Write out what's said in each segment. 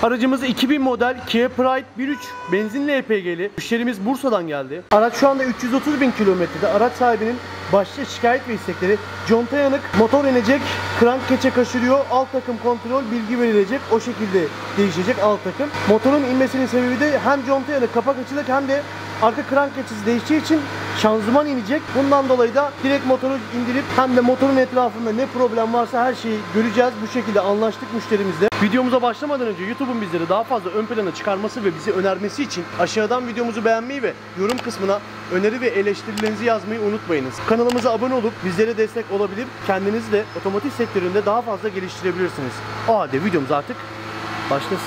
Aracımız 2000 model Kia Pride 1.3 benzinli EPG'li. Müşterimiz Bursa'dan geldi. Araç şu anda 330.000 kilometrede. Araç sahibinin başta şikayet ve istekleri: conta yanık, motor inecek, krank keçe kaşırıyor, alt takım kontrol bilgi verilecek, o şekilde değişecek alt takım. Motorun inmesinin sebebi de hem conta yanık, kapak açılık, hem de arka krank keçesi değiştiği için şanzıman inecek. Bundan dolayı da direkt motoru indirip hem de motorun etrafında ne problem varsa her şeyi göreceğiz. Bu şekilde anlaştık müşterimizle. Videomuza başlamadan önce YouTube'un bizleri daha fazla ön plana çıkarması ve bizi önermesi için aşağıdan videomuzu beğenmeyi ve yorum kısmına öneri ve eleştirilerinizi yazmayı unutmayınız. Kanalımıza abone olup bizlere destek olabilir, kendinizi de otomotiv sektöründe daha fazla geliştirebilirsiniz. O halde videomuz artık başlasın.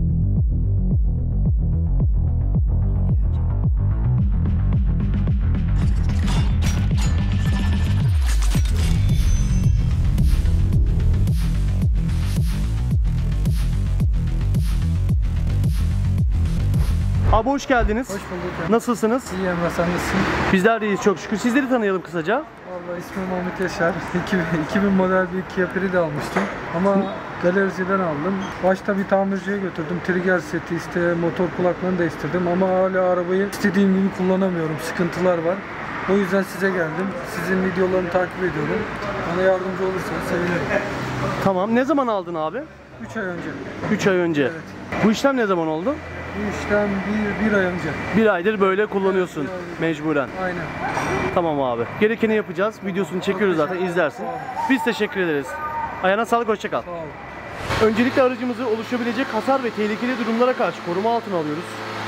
Abi hoş geldiniz. Hoş bulduk. Nasılsınız? İyi Emre, sen nasılsın? Bizler de iyiyiz çok şükür. Sizleri tanıyalım kısaca. Vallahi ismim Mahmut Yaşar. 2000 model bir Kia Pride almıştım. Ama galericiden aldım. Başta bir tamirciye götürdüm. Trigger seti, işte motor kulaklarını değiştirdim. Ama hala arabayı istediğim gibi kullanamıyorum. Sıkıntılar var. O yüzden size geldim. Sizin videolarını takip ediyorum. Bana yardımcı olursanız sevinirim. Tamam. Ne zaman aldın abi? 3 ay önce. 3 ay önce. Evet. Bu işlem ne zaman oldu? Bu işlem bir ay önce. Bir aydır böyle kullanıyorsun, evet. mecburen. Aynen. Tamam abi. Gerekeni yapacağız. Videosunu çekiyoruz zaten, izlersin. Biz teşekkür ederiz. Ayağına sağlık, hoşça kal. Sağ ol. Öncelikle aracımızı oluşabilecek hasar ve tehlikeli durumlara karşı koruma altına alıyoruz.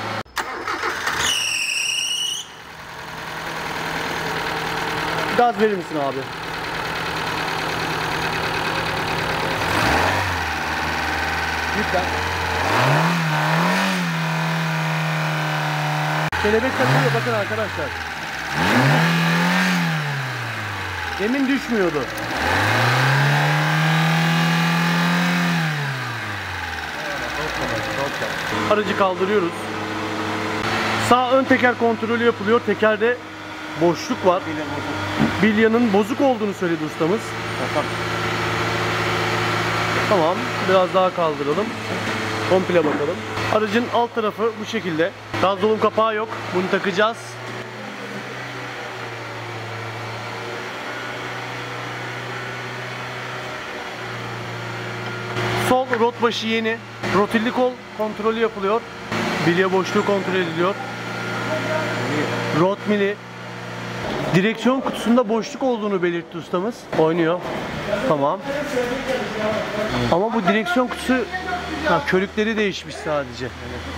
Gaz verir misin abi? Lütfen. Kelebek takılıyor bakın arkadaşlar. Demin düşmüyordu. Aracı kaldırıyoruz. Sağ ön teker kontrolü yapılıyor. Tekerde boşluk var. Bilyanın bozuk olduğunu söyledi ustamız. Tamam. Biraz daha kaldıralım. Komple bakalım. Aracın alt tarafı bu şekilde. Gaz dolum kapağı yok. Bunu takacağız. Sol rot başı yeni. Rotilli kol kontrolü yapılıyor. Bilye boşluğu kontrol ediliyor. Rot mili. Direksiyon kutusunda boşluk olduğunu belirtti ustamız. Oynuyor. Tamam. Ama bu direksiyon kutusu körükleri değişmiş sadece.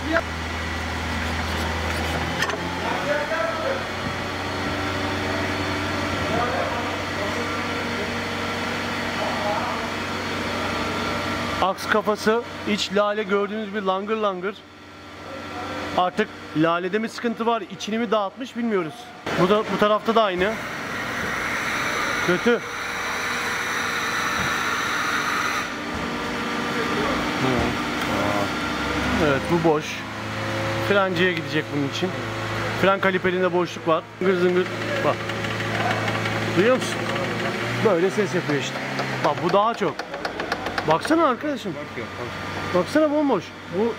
Aks kafası, iç lale gördüğünüz gibi langır langır. Artık lalede mi sıkıntı var, içini mi dağıtmış bilmiyoruz. Bu tarafta da aynı. Kötü. Evet, bu boş. Frenciye gidecek bunun için. Fren kaliperinde boşluk var. Zıngır zıngır. Bak. Duyuyor musun? Böyle ses yapıyor işte. Bak bu daha çok. Baksana arkadaşım. Baksana bomboş. Bu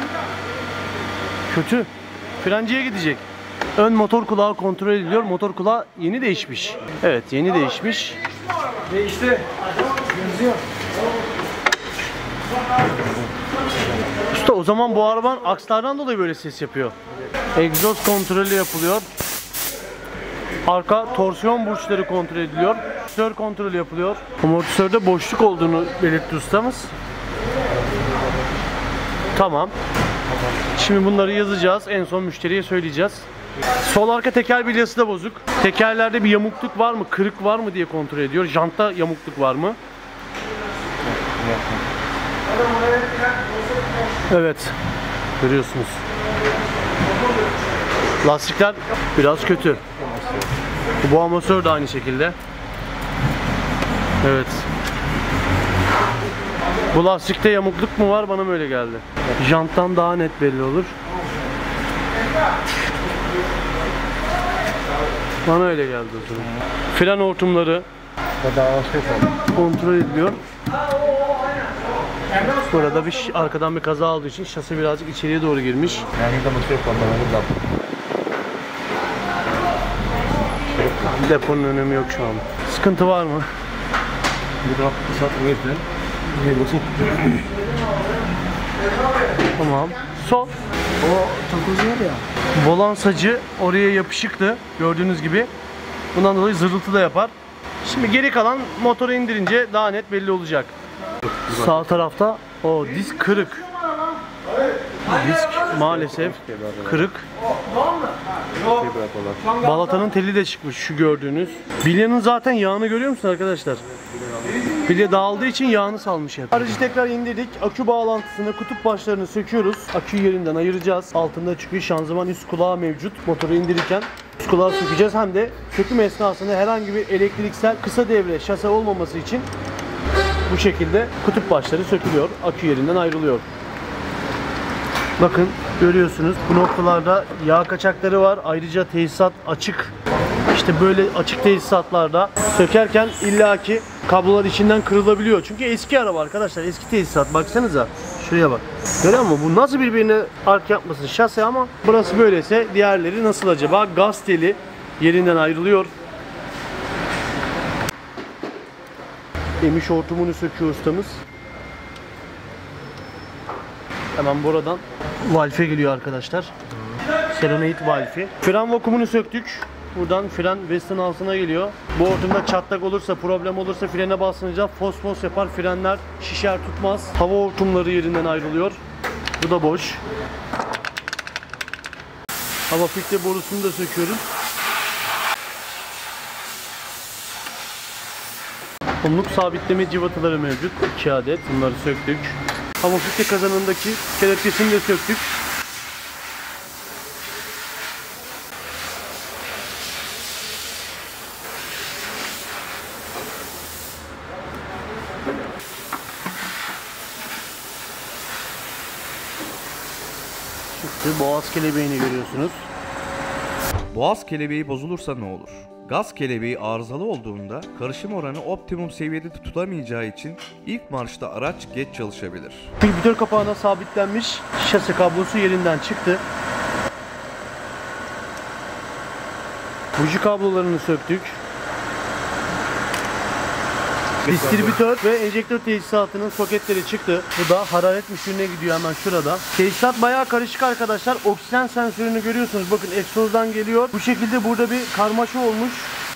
kötü. Frenciye gidecek. Ön motor kulağı kontrol ediliyor. Motor kulağı yeni değişmiş. Evet, yeni değişmiş. Değişti. Benziyor. Usta o zaman bu arabanın akslardan dolayı böyle ses yapıyor. Egzoz kontrolü yapılıyor. Arka torsiyon burçları kontrol ediliyor. Amortisör kontrolü yapılıyor. Amortisörde boşluk olduğunu belirtti ustamız. Tamam. Şimdi bunları yazacağız. En son müşteriye söyleyeceğiz. Sol arka teker bilyası da bozuk. Tekerlerde bir yamukluk var mı, kırık var mı diye kontrol ediyor. Jantta yamukluk var mı? Evet. Görüyorsunuz. Lastikler biraz kötü. Bu amortisör de aynı şekilde. Evet. Bu lastikte yamukluk mu var? Bana mı öyle geldi? Janttan daha net belli olur. Bana öyle geldi o zaman. Fren hortumları kontrol ediliyor. Burada arkadan bir kaza olduğu için şasi birazcık içeriye doğru girmiş. Deponun önemi yok şu an. Sıkıntı var mı? Tamam. Sol. O takoz var ya. Volan sacı oraya yapışıktı gördüğünüz gibi. Bundan dolayı zırıltı da yapar. Şimdi geri kalan motoru indirince daha net belli olacak. Sağ tarafta o disk kırık. Disk maalesef kırık. Balatanın teli de çıkmış şu gördüğünüz. Bilyanın zaten yağını görüyor musun arkadaşlar? Bilye dağıldığı için yağını salmış hep. Aracı tekrar indirdik. Akü bağlantısını, kutup başlarını söküyoruz. Aküyü yerinden ayıracağız. Altında çünkü şanzıman üst kulağı mevcut. Motoru indirirken üst kulağı sökeceğiz. Hem de söküm esnasında herhangi bir elektriksel kısa devre şase olmaması için bu şekilde kutup başları sökülüyor. Akü yerinden ayrılıyor. Bakın görüyorsunuz bu noktalarda yağ kaçakları var. Ayrıca tesisat açık. İşte böyle açık tesisatlarda sökerken illaki kablolar içinden kırılabiliyor. Çünkü eski araba arkadaşlar, eski tesisat. Baksanıza şuraya bak. Görüyor musun? Bu nasıl birbirine ark yapmasın şase, ama burası böyleyse diğerleri nasıl acaba? Gaz teli yerinden ayrılıyor. Emiş hortumunu söküyor ustamız. Hemen buradan valfe geliyor arkadaşlar. Solenoid valfi. Fren vakumunu söktük. Buradan fren vestin altına geliyor. Bu hortumda çatlak olursa, problem olursa frene basınca fos fos yapar. Frenler şişer, tutmaz. Hava hortumları yerinden ayrılıyor. Bu da boş. Hava filtre borusunu da söküyoruz. Kumluk sabitleme cıvataları mevcut. 2 adet. Bunları söktük. Hava filtre kazanındaki kelepçesini de söktük. Boğaz kelebeğini görüyorsunuz. Boğaz kelebeği bozulursa ne olur? Gaz kelebeği arızalı olduğunda karışım oranı optimum seviyede tutulamayacağı için ilk marşta araç geç çalışabilir. Külbütör kapağına sabitlenmiş şase kablosu yerinden çıktı. Buji kablolarını söktük. Distribütör ve enjektör tesisatının soketleri çıktı. Bu da hararet müşürüne gidiyor hemen şurada. Tesisat bayağı karışık arkadaşlar. Oksijen sensörünü görüyorsunuz. Bakın egzozdan geliyor. Bu şekilde burada bir karmaşa olmuş.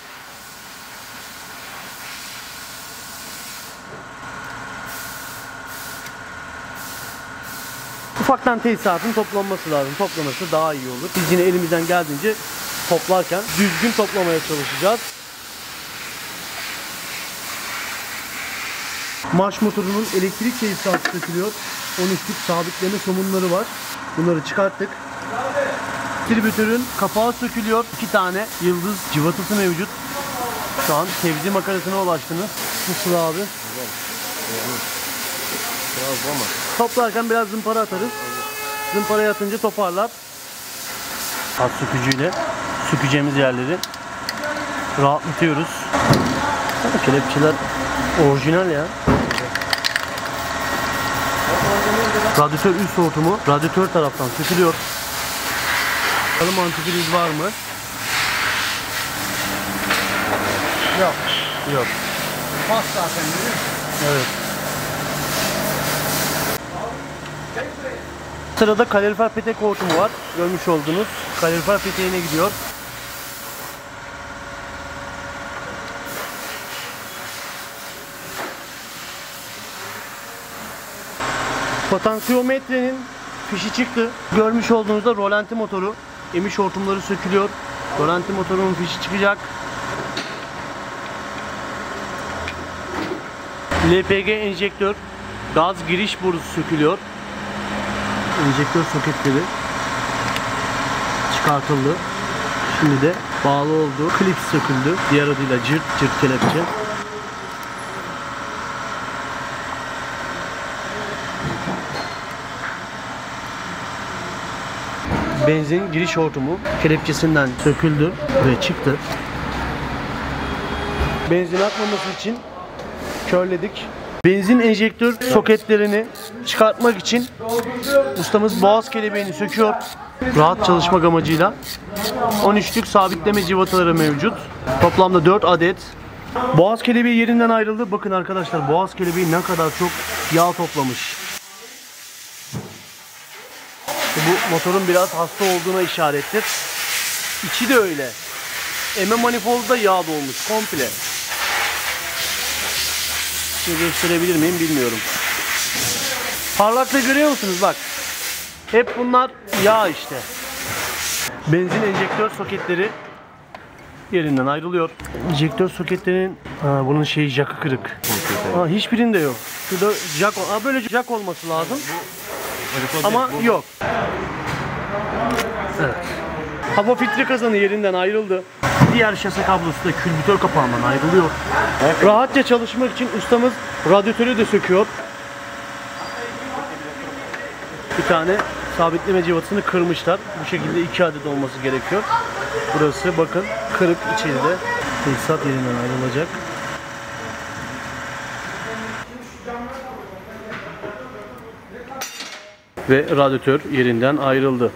Ufaktan tesisatın toplanması lazım. Toplaması daha iyi olur. Biz yine elimizden geldiğince toplarken düzgün toplamaya çalışacağız. Marş motorunun elektrik tesisatı sökülüyor. 13'lük sabitleme somunları var. Bunları çıkarttık. Distribütörün kapağı sökülüyor. 2 tane yıldız cıvatası mevcut. Şu an tevzi makarasına ulaştınız. Nasıl abi? Toplarken biraz zımpara atarız. Zımparaya atınca toparlar. Az sökücüyle sökeceğimiz yerleri rahatlatıyoruz. Kelepçeler orijinal ya. Radyatör üst hortumu radyatör taraftan sökülüyor. Bakalım antifriz var mı? Yok. Yok. Bas zaten değil mi? Evet. Sırada kalorifer petek hortumu var. Görmüş olduğunuz kalorifer peteğine gidiyor. Potansiyometrenin fişi çıktı. Görmüş olduğunuzda rolanti motoru, emiş hortumları sökülüyor. Rolanti motorunun fişi çıkacak. LPG enjektör, gaz giriş borusu sökülüyor. Enjektör soketleri çıkartıldı. Şimdi de bağlı olduğu klips söküldü. Diğer adıyla cırt cırt kelepçe. Benzin giriş hortumu kelepçesinden söküldü ve çıktı. Benzin akmaması için körledik. Benzin enjektör soketlerini çıkartmak için ustamız boğaz kelebeğini söküyor. Rahat çalışmak amacıyla. 13'lük sabitleme civataları mevcut. Toplamda 4 adet. Boğaz kelebeği yerinden ayrıldı. Bakın arkadaşlar, boğaz kelebeği ne kadar çok yağ toplamış. Bu motorun biraz hasta olduğuna işarettir. İçi de öyle. Eme manifoldu da yağ dolmuş komple. Şimdi gösterebilir miyim bilmiyorum. Parlaklığı görüyor musunuz bak. Hep bunlar yağ işte. Benzin enjektör soketleri yerinden ayrılıyor. Enjektör soketlerinin bunun jakı kırık. Hiçbirinde yok. Şurada jak, böyle jak olması lazım. Ama yok. Evet. Hava filtre kazanı yerinden ayrıldı. Diğer şase kablosu da külbütör kapağından ayrılıyor. Rahatça çalışmak için ustamız radyatörü de söküyor. Bir tane sabitleme civatasını kırmışlar. Bu şekilde 2 adet olması gerekiyor. Burası bakın kırık içeride. Tesisat yerinden ayrılacak. Ve radyatör yerinden ayrıldı.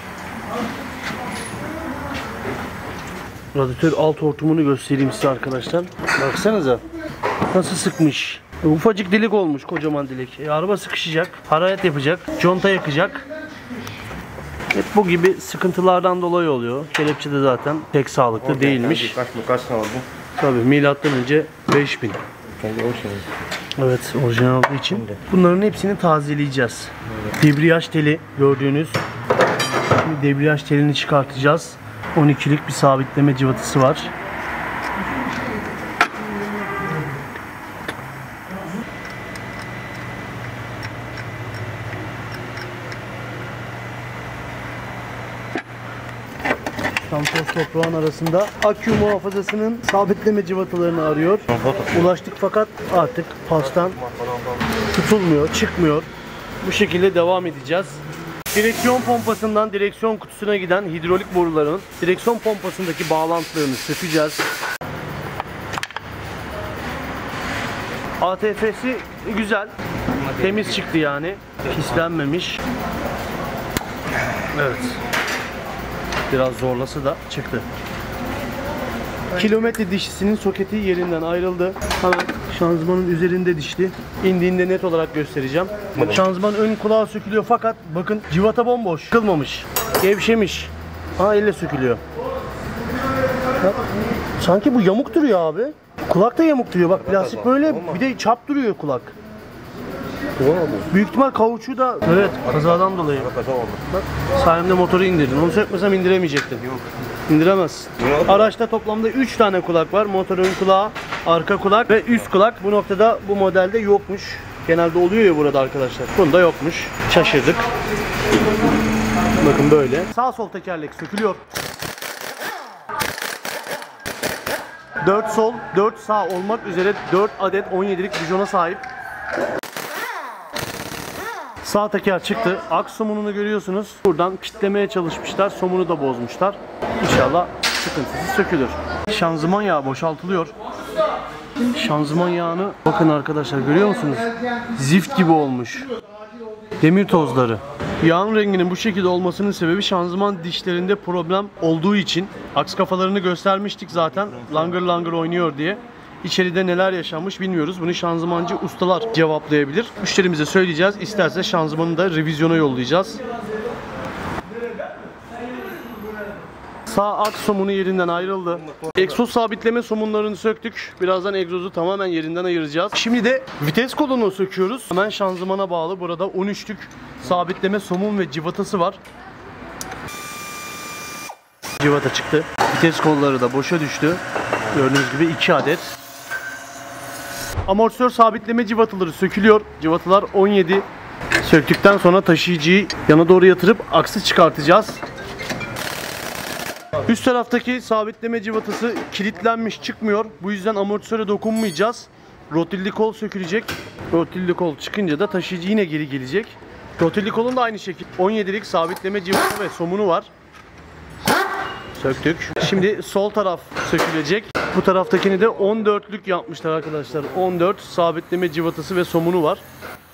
Radyatör alt hortumunu göstereyim size arkadaşlar. Baksanıza nasıl sıkmış. Ufacık delik olmuş, kocaman delik. Araba sıkışacak, hararet yapacak, conta yakacak. Hep bu gibi sıkıntılardan dolayı oluyor. Kelepçe de zaten pek sağlıklı değilmiş. Kaç ne oldu? Tabii milattan önce 5000. Evet, orijinal olduğu için. Bunların hepsini tazeleyeceğiz. Debriyaj teli gördüğünüz. Şimdi debriyaj telini çıkartacağız. 12'lik bir sabitleme civatası var. Tam toz toprağın arasında akü muhafazasının sabitleme civatalarını arıyor. Ulaştık fakat artık pastan tutulmuyor, çıkmıyor. Bu şekilde devam edeceğiz. Direksiyon pompasından direksiyon kutusuna giden hidrolik boruların direksiyon pompasındaki bağlantılarını sökeceğiz. ATF'si güzel, temiz çıktı yani, pislenmemiş. Evet. Biraz zorlasa da çıktı. Kilometre dişlisinin soketi yerinden ayrıldı. Hemen şanzımanın üzerinde dişli. İndiğinde net olarak göstereceğim. Şanzımanın ön kulağı sökülüyor fakat bakın civata bomboş. Kılmamış. Gevşemiş. Elle sökülüyor. Sanki bu yamuk duruyor abi. Kulak da yamuk duruyor. Bak plastik böyle, bir de çap duruyor kulak. Büyük ihtimal kauçuğu da evet kazadan dolayı. Bak sayemde motoru indirdin. Onu sökmesem indiremeyecektin. Yok. İndiremezsin. Araçta toplamda 3 tane kulak var. Motor ön kulağı, arka kulak ve üst kulak. Bu noktada bu modelde yokmuş. Genelde oluyor ya burada arkadaşlar. Bunda yokmuş. Şaşırdık. Bakın böyle. Sağ sol tekerlek sökülüyor. 4 sol, 4 sağ olmak üzere 4 adet 17'lik bijona sahip. Sağ teker çıktı. Aks somununu görüyorsunuz. Buradan kitlemeye çalışmışlar. Somunu da bozmuşlar. İnşallah sıkıntısız sökülür. Şanzıman yağı boşaltılıyor. Şanzıman yağını bakın arkadaşlar, görüyor musunuz? Zift gibi olmuş. Demir tozları. Yağın renginin bu şekilde olmasının sebebi şanzıman dişlerinde problem olduğu için. Aks kafalarını göstermiştik zaten. Langır langır oynuyor diye. İçeride neler yaşanmış bilmiyoruz. Bunu şanzımancı ustalar cevaplayabilir. Müşterimize söyleyeceğiz. İsterse şanzımanı da revizyona yollayacağız. Sağ aks somunu yerinden ayrıldı. Egzoz sabitleme somunlarını söktük. Birazdan egzozu tamamen yerinden ayıracağız. Şimdi de vites kolunu söküyoruz. Hemen şanzımana bağlı. Burada 13'lük sabitleme somun ve civatası var. Civata çıktı. Vites kolları da boşa düştü. Gördüğünüz gibi 2 adet. Amortisör sabitleme civataları sökülüyor. Civatalar 17. Söktükten sonra taşıyıcıyı yana doğru yatırıp aksı çıkartacağız. Üst taraftaki sabitleme civatası kilitlenmiş, çıkmıyor. Bu yüzden amortisöre dokunmayacağız. Rotilli kol sökülecek. Rotilli kol çıkınca da taşıyıcı yine geri gelecek. Rotilli kolun da aynı şekilde 17'lik sabitleme civata ve somunu var. Söktük. Şimdi sol taraf sökülecek. Bu taraftakini de 14'lük yapmışlar arkadaşlar. 14 sabitleme civatası ve somunu var.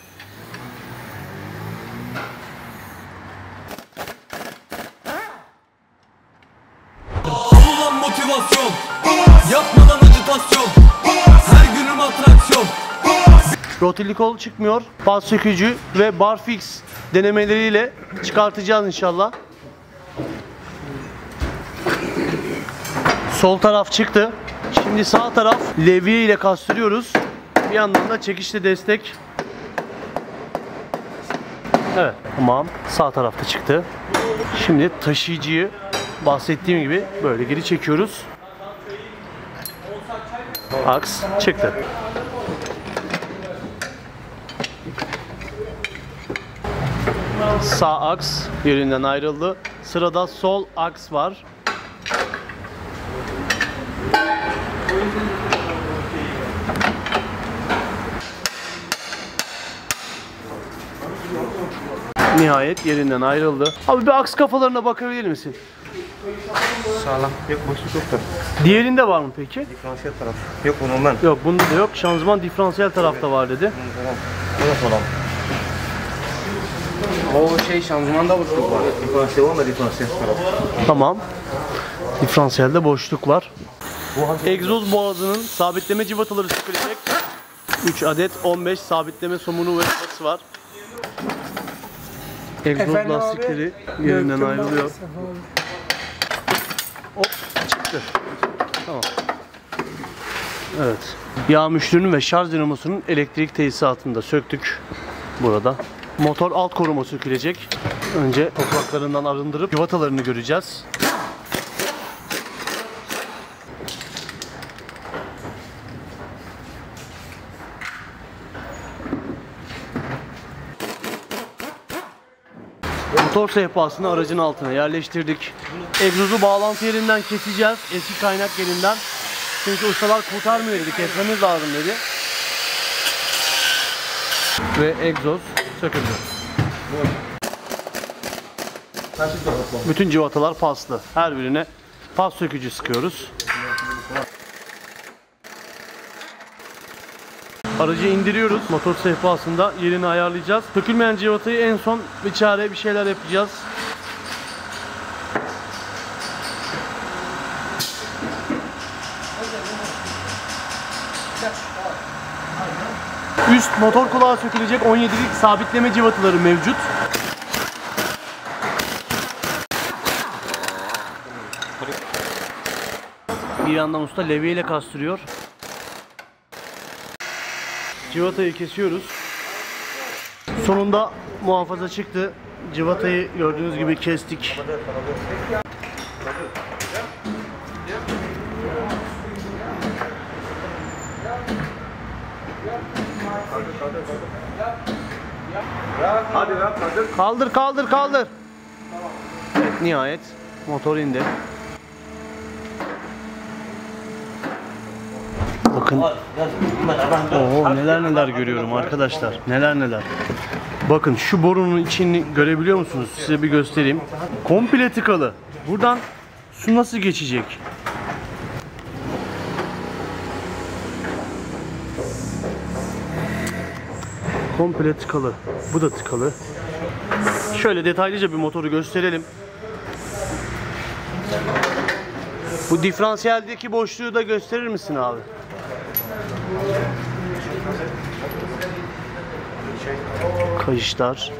Ulan motivasyon, yapmadan acitasyon, her günüm atraksiyon. Rotili kol çıkmıyor. Pas sökücü ve barfix denemeleriyle çıkartacağız inşallah. Sol taraf çıktı. Şimdi sağ taraf levye ile kastırıyoruz. Bir yandan da çekişli destek. Evet, tamam. Sağ tarafta çıktı. Şimdi taşıyıcıyı bahsettiğim gibi böyle geri çekiyoruz. Aks çıktı. Sağ aks yerinden ayrıldı. Sırada sol aks var. Nihayet yerinden ayrıldı. Abi bir aks kafalarına bakabilir misin? Sağlam. Yok boşluk yoktur. Diğerinde var mı peki? Diferansiyel taraf. Yok bundan. Yok, bunda da yok. Şanzıman diferansiyel tarafta var dedi. Evet olan. O şey şanzımanda boşluk var. Diferansiyel olma diferansiyel taraf. Tamam. Diferansiyelde boşluk var. Egzoz boğazının sabitleme civataları sıkılacak. 3 adet 15 sabitleme somunu ve cıvatası var. Egzoz lastikleri yerinden ayrılıyor. Hop, çıktı. Tamam. Evet. Yağ müştürünün ve şarj dinamosunun elektrik tesisatını da söktük burada. Motor alt koruma sökülecek. Önce topraklarından arındırıp civatalarını göreceğiz. Motor sehpasını aracın altına yerleştirdik. Egzozu bağlantı yerinden keseceğiz. Eski kaynak yerinden. Çünkü ustalar kurtarmıyor dedi. Kesmemiz lazım dedi. Ve egzoz söküldü. Bütün civatalar paslı. Her birine pas sökücü sıkıyoruz. Aracı indiriyoruz. Motor sehpasında yerini ayarlayacağız. Sökülmeyen civatayı en son bir çare bir şeyler yapacağız. Üst motor kulağı sökülecek 17'lik sabitleme civataları mevcut. Bir yandan usta levye ile kastırıyor. Civatayı kesiyoruz. Sonunda muhafaza çıktı. Civatayı gördüğünüz gibi kestik. Kaldır kaldır kaldır. Evet, nihayet motor indi. Bakın. Oo, neler neler görüyorum arkadaşlar. Neler neler. Bakın şu borunun içini görebiliyor musunuz? Size bir göstereyim. Komple tıkalı. Buradan su nasıl geçecek? Komple tıkalı. Bu da tıkalı. Şöyle detaylıca bir motoru gösterelim. Bu diferansiyeldeki boşluğu da gösterir misin abi? Kayışlar.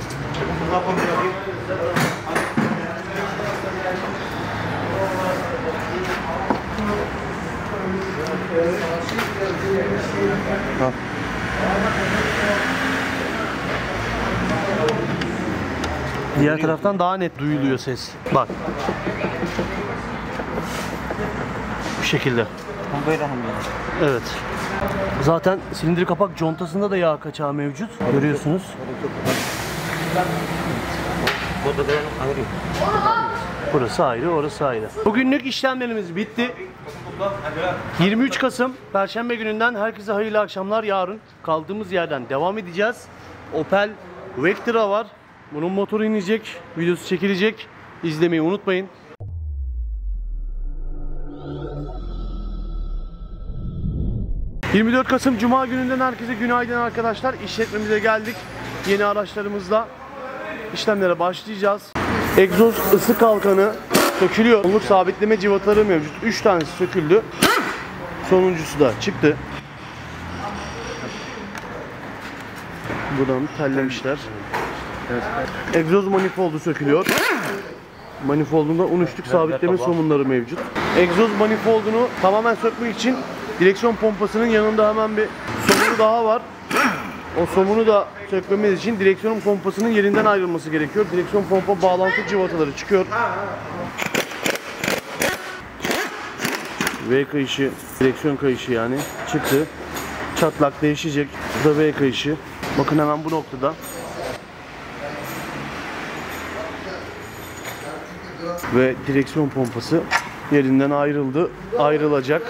Diğer taraftan daha net duyuluyor ses. Bak. Bu şekilde. Evet. Zaten silindir kapak contasında da yağ kaçağı mevcut. Görüyorsunuz. Burası ayrı, orası ayrı. Bugünlük işlemlerimiz bitti. 23 Kasım Perşembe gününden herkese hayırlı akşamlar. Yarın kaldığımız yerden devam edeceğiz. Opel Vectra var. Bunun motoru inecek, videosu çekilecek. İzlemeyi unutmayın. 24 Kasım Cuma gününden herkese günaydın arkadaşlar. İşletmemize geldik. Yeni araçlarımızla işlemlere başlayacağız. Egzoz ısı kalkanı sökülüyor. Onluk sabitleme cıvataları mevcut. 3 tanesi söküldü. Sonuncusu da çıktı. Buradan tellemişler. Egzoz manifoldu sökülüyor. Manifoldunda 13'lük sabitleme somunları mevcut. Egzoz manifoldunu tamamen sökmek için direksiyon pompasının yanında hemen bir somunu daha var. O somunu da sökmemiz için direksiyon pompasının yerinden ayrılması gerekiyor. Direksiyon pompa bağlantı cıvataları çıkıyor. V kayışı, direksiyon kayışı yani çıktı. Çatlak değişecek. Bu da V kayışı. Bakın hemen bu noktada. Ve direksiyon pompası yerinden ayrıldı. Ayrılacak.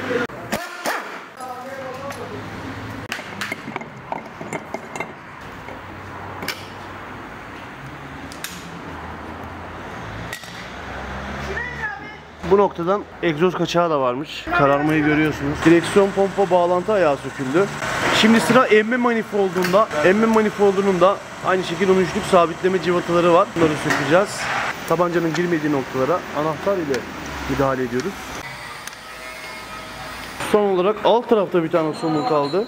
Bu noktadan egzoz kaçağı da varmış. Kararmayı görüyorsunuz. Direksiyon pompa bağlantı ayağı söküldü. Şimdi sıra emme manifoldunda. Emme manifoldunun da aynı şekilde 13'lük sabitleme cıvataları var. Bunları sökeceğiz. Tabancanın girmediği noktalara anahtar ile müdahale ediyoruz. Son olarak alt tarafta bir tane somun kaldı.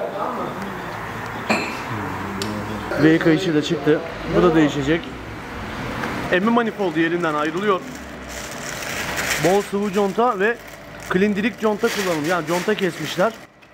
V kayışı da çıktı. Bu da değişecek. Emme manifoldu yerinden ayrılıyor. Bol sıvı conta ve klindirik conta kullanımı. Yani conta kesmişler.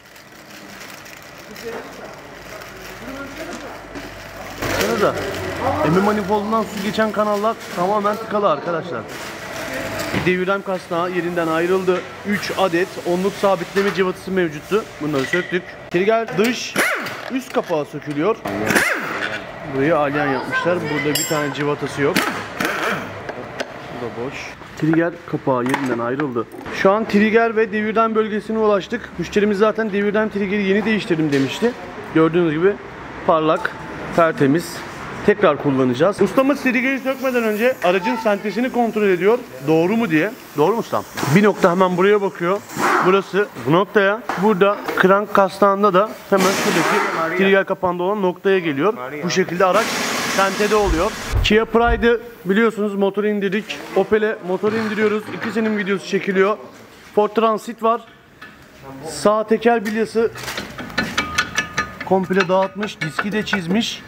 Burada emme manifoldundan su geçen kanallar tamamen tıkalı arkadaşlar. Devirem kasnağı yerinden ayrıldı. 3 adet onluk sabitleme cıvatası mevcuttu. Bunları söktük. Trigger dış üst kapağı sökülüyor. Burayı alyan yapmışlar. Burada bir tane cıvatası yok. Bu da boş. Trigger kapağı yerinden ayrıldı. Şu an trigger ve devirden bölgesine ulaştık. Müşterimiz zaten devirden triggeri yeni değiştirdim demişti. Gördüğünüz gibi parlak, tertemiz. Tekrar kullanacağız. Ustamız trigeri sökmeden önce aracın sentezini kontrol ediyor. Doğru mu diye. Doğru mu ustam? Bir nokta hemen buraya bakıyor. Burası bu noktaya. Burada krank kasnağında da hemen şuradaki trigger kapağında olan noktaya geliyor. Bu şekilde araç sentede oluyor. Kia Pride'ı biliyorsunuz motor indirdik. Opel'e motor indiriyoruz. İkisinin videosu çekiliyor. Ford Transit var. Sağ teker bilyası komple dağıtmış. Diski de çizmiş.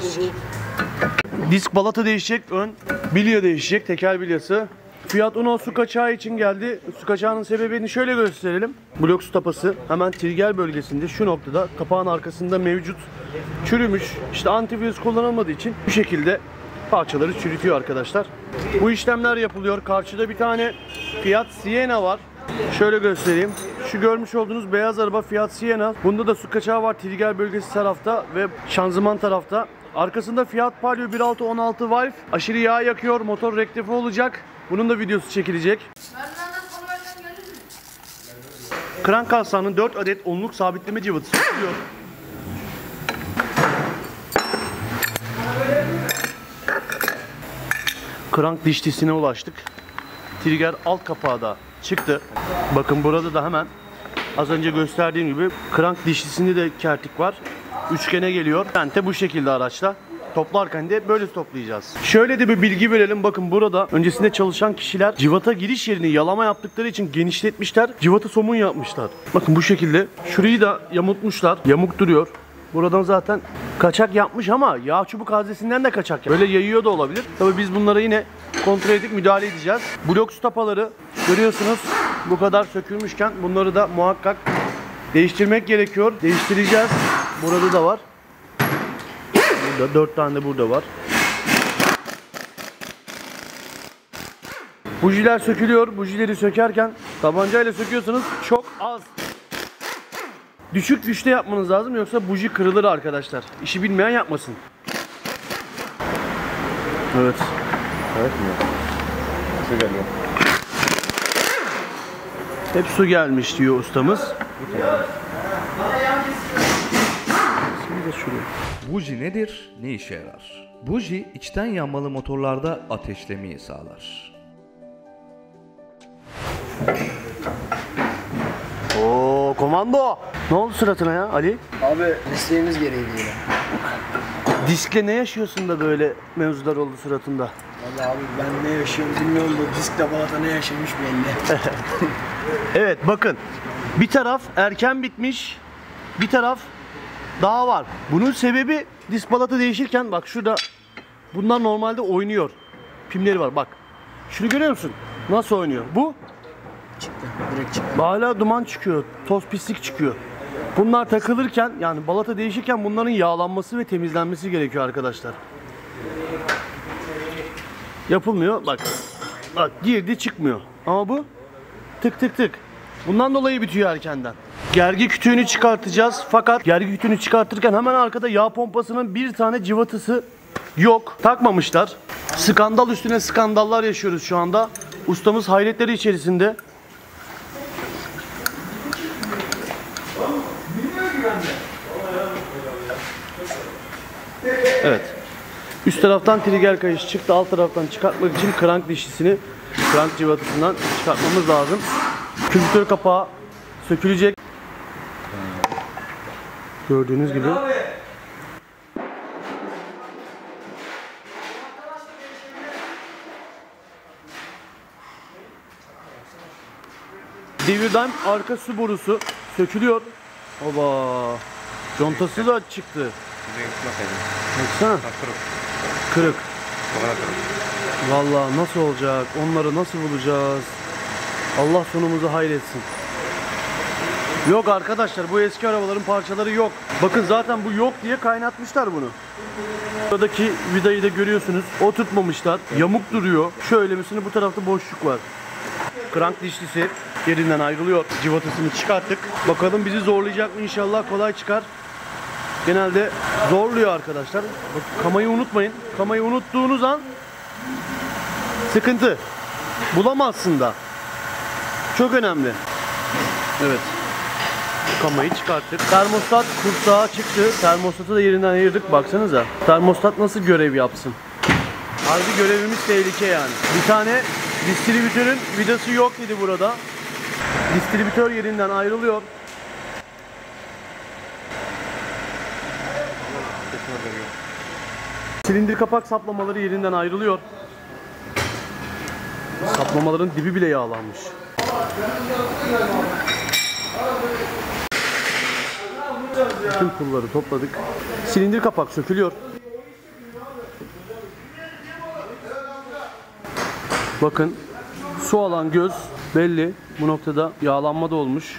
Disk balata değişecek. Ön bilye değişecek. Teker bilyası. Fiat Uno su kaçağı için geldi. Su kaçağının sebebini şöyle gösterelim. Blok su tapası hemen trigger bölgesinde şu noktada kapağın arkasında mevcut. Çürümüş. İşte antivirüs kullanılmadığı için bu şekilde parçaları çürütüyor arkadaşlar. Bu işlemler yapılıyor. Karşıda bir tane Fiat Siena var. Şöyle göstereyim. Şu görmüş olduğunuz beyaz araba Fiat Siena. Bunda da su kaçağı var. Trigger bölgesi tarafta ve şanzıman tarafta. Arkasında Fiat Palio 1.6 16 valve. Aşırı yağ yakıyor. Motor rektife olacak. Bunun da videosu çekilecek. Krank kasnağının 4 adet onluk sabitleme cıvatası çıkıyor. Krank dişlisine ulaştık. Trigger alt kapağı da çıktı. Bakın burada da hemen az önce gösterdiğim gibi krank dişlisinde de kertik var. Üçgene geliyor. Tente bu şekilde araçla. Toplarken de böyle toplayacağız. Şöyle de bir bilgi verelim. Bakın burada öncesinde çalışan kişiler cıvata giriş yerini yalama yaptıkları için genişletmişler. Cıvata somun yapmışlar. Bakın bu şekilde. Şurayı da yamultmuşlar. Yamuk duruyor. Buradan zaten kaçak yapmış ama yağ çubuk haznesinden de kaçak. Böyle yayıyor da olabilir. Tabii biz bunlara yine kontrol edip müdahale edeceğiz. Blok su tapaları görüyorsunuz. Bu kadar sökülmüşken bunları da muhakkak değiştirmek gerekiyor. Değiştireceğiz. Burada da var. Burada 4 tane de burada var. Bujiler sökülüyor. Bujileri sökerken tabancayla söküyorsanız çok az. Düşük güçte yapmanız lazım yoksa buji kırılır arkadaşlar. İşi bilmeyen yapmasın. Evet. Evet mi? Su geliyor. Hep su gelmiş diyor ustamız. Şimdi de şuraya. Buji nedir? Ne işe yarar? Buji içten yanmalı motorlarda ateşlemeyi sağlar. Oo, komando. Ne oldu suratına ya Ali? Abi mesleğimiz gereği değil. Diskle ne yaşıyorsun da böyle mevzular oldu suratında? Vallahi abi ben ne yaşıyorum bilmiyorum da diskle balata ne yaşamış belli. Evet bakın. Bir taraf erken bitmiş. Bir taraf daha var. Bunun sebebi disk balata değişirken bak şurada bunlar normalde oynuyor. Pimleri var bak. Şunu görüyor musun? Nasıl oynuyor? Bu Çıktı. Direkt çıktı. hala duman çıkıyor. Toz pislik çıkıyor. Bunlar takılırken yani balata değişirken bunların yağlanması ve temizlenmesi gerekiyor arkadaşlar. Yapılmıyor. Bak. Bak girdi çıkmıyor. Ama bu tık tık tık. Bundan dolayı bitiyor erkenden. Gergi kütüğünü çıkartacağız. Fakat gergi kütüğünü çıkartırken hemen arkada yağ pompasının bir tane cıvatası yok. Takmamışlar. Skandal üstüne skandallar yaşıyoruz şu anda. Ustamız hayretleri içerisinde. Evet. Üst taraftan trigger kayışı çıktı. Alt taraftan çıkartmak için krank dişlisini krank cıvatasından çıkartmamız lazım. Külbütör kapağı sökülecek. Gördüğünüz gibi. Devirden arka su borusu sökülüyor. Oba. Contası da çıktı. Baksana. Kırık. Vallahi nasıl olacak? Onları nasıl bulacağız? Allah sonumuzu hayretsin. Yok arkadaşlar bu eski arabaların parçaları yok. Bakın zaten bu yok diye kaynatmışlar bunu. Buradaki vidayı da görüyorsunuz. Oturtmamışlar. Yamuk duruyor. Şöyle misini bu tarafta boşluk var. Krank dişlisi yerinden ayrılıyor. Civatasını çıkarttık. Bakalım bizi zorlayacak mı? İnşallah kolay çıkar. Genelde zorluyor arkadaşlar. Bak, kamayı unutmayın. Kamayı unuttuğunuz an sıkıntı. Bulamazsın da. Çok önemli. Evet. Kamayı çıkarttık. Termostat kursağı çıktı. Termostatı da yerinden ayırdık. Baksanıza. Termostat nasıl görev yapsın? Harbi görevimiz tehlike yani. Bir tane distribütörün vidası yok idi burada. Distribütör yerinden ayrılıyor. Silindir kapak saplamaları yerinden ayrılıyor. Saplamaların dibi bile yağlanmış. Bütün pulları topladık. Silindir kapak sökülüyor. Bakın su alan göz belli. Bu noktada yağlanma da olmuş.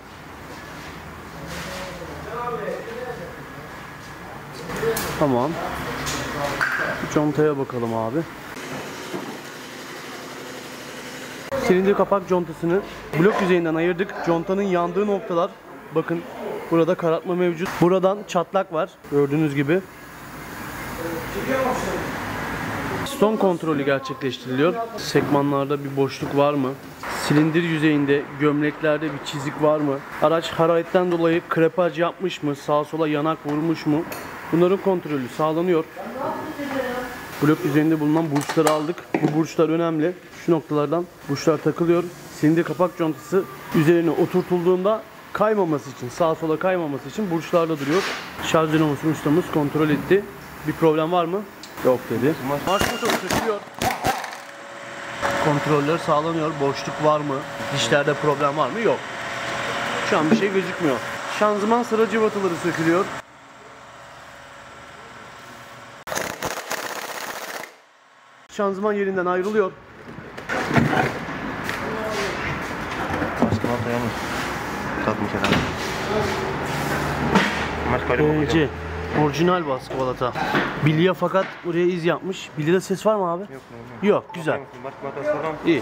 Tamam. Contaya bakalım abi. Silindir kapak contasını blok yüzeyinden ayırdık. Contanın yandığı noktalar. Bakın burada karartma mevcut. Buradan çatlak var. Gördüğünüz gibi. Piston kontrolü gerçekleştiriliyor. Sekmanlarda bir boşluk var mı? Silindir yüzeyinde, gömleklerde bir çizik var mı? Araç hararetten dolayı krepaj yapmış mı? Sağa sola yanak vurmuş mu? Bunların kontrolü sağlanıyor. Blok yüzeyinde bulunan burçları aldık. Bu burçlar önemli. Şu noktalardan burçlar takılıyor. Silindir kapak contası üzerine oturtulduğunda kaymaması için, sağa sola kaymaması için burçlarda duruyor. Şarj dinamosu ustamız kontrol etti. Bir problem var mı? Yok dedi. Marş motoru sökülüyor. Kontroller sağlanıyor. Boşluk var mı? Dişlerde problem var mı? Yok. Şu an bir şey gözükmüyor. Şanzıman sıra cıvataları sökülüyor. Şanzıman yerinden ayrılıyor. Başka balata yalnız takmış herhalde. Başka öyle mi EC. Orijinal baskı balata. Bilye fakat buraya iz yapmış. Bilyede ses var mı abi? Yok. Yok, güzel. Başka balata soralım. İyi.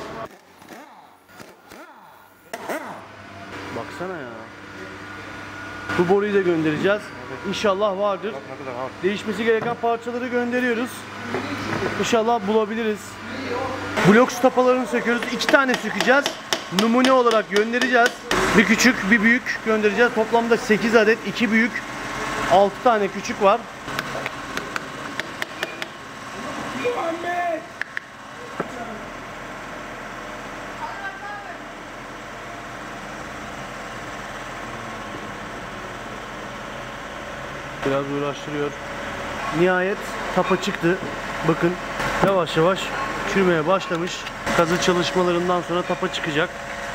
Baksana ya. Bu boruyu da göndereceğiz. İnşallah vardır. Bak ne kadar ağır. Değişmesi gereken parçaları gönderiyoruz. İnşallah bulabiliriz. Blok stapalarını söküyoruz. 2 tane sökeceğiz. Numune olarak göndereceğiz. Bir küçük, bir büyük göndereceğiz. Toplamda 8 adet, 2 büyük, 6 tane küçük var. Biraz uğraştırıyor. Nihayet tapa çıktı. Bakın yavaş yavaş çürümeye başlamış. Kazı çalışmalarından sonra tapa çıkacak.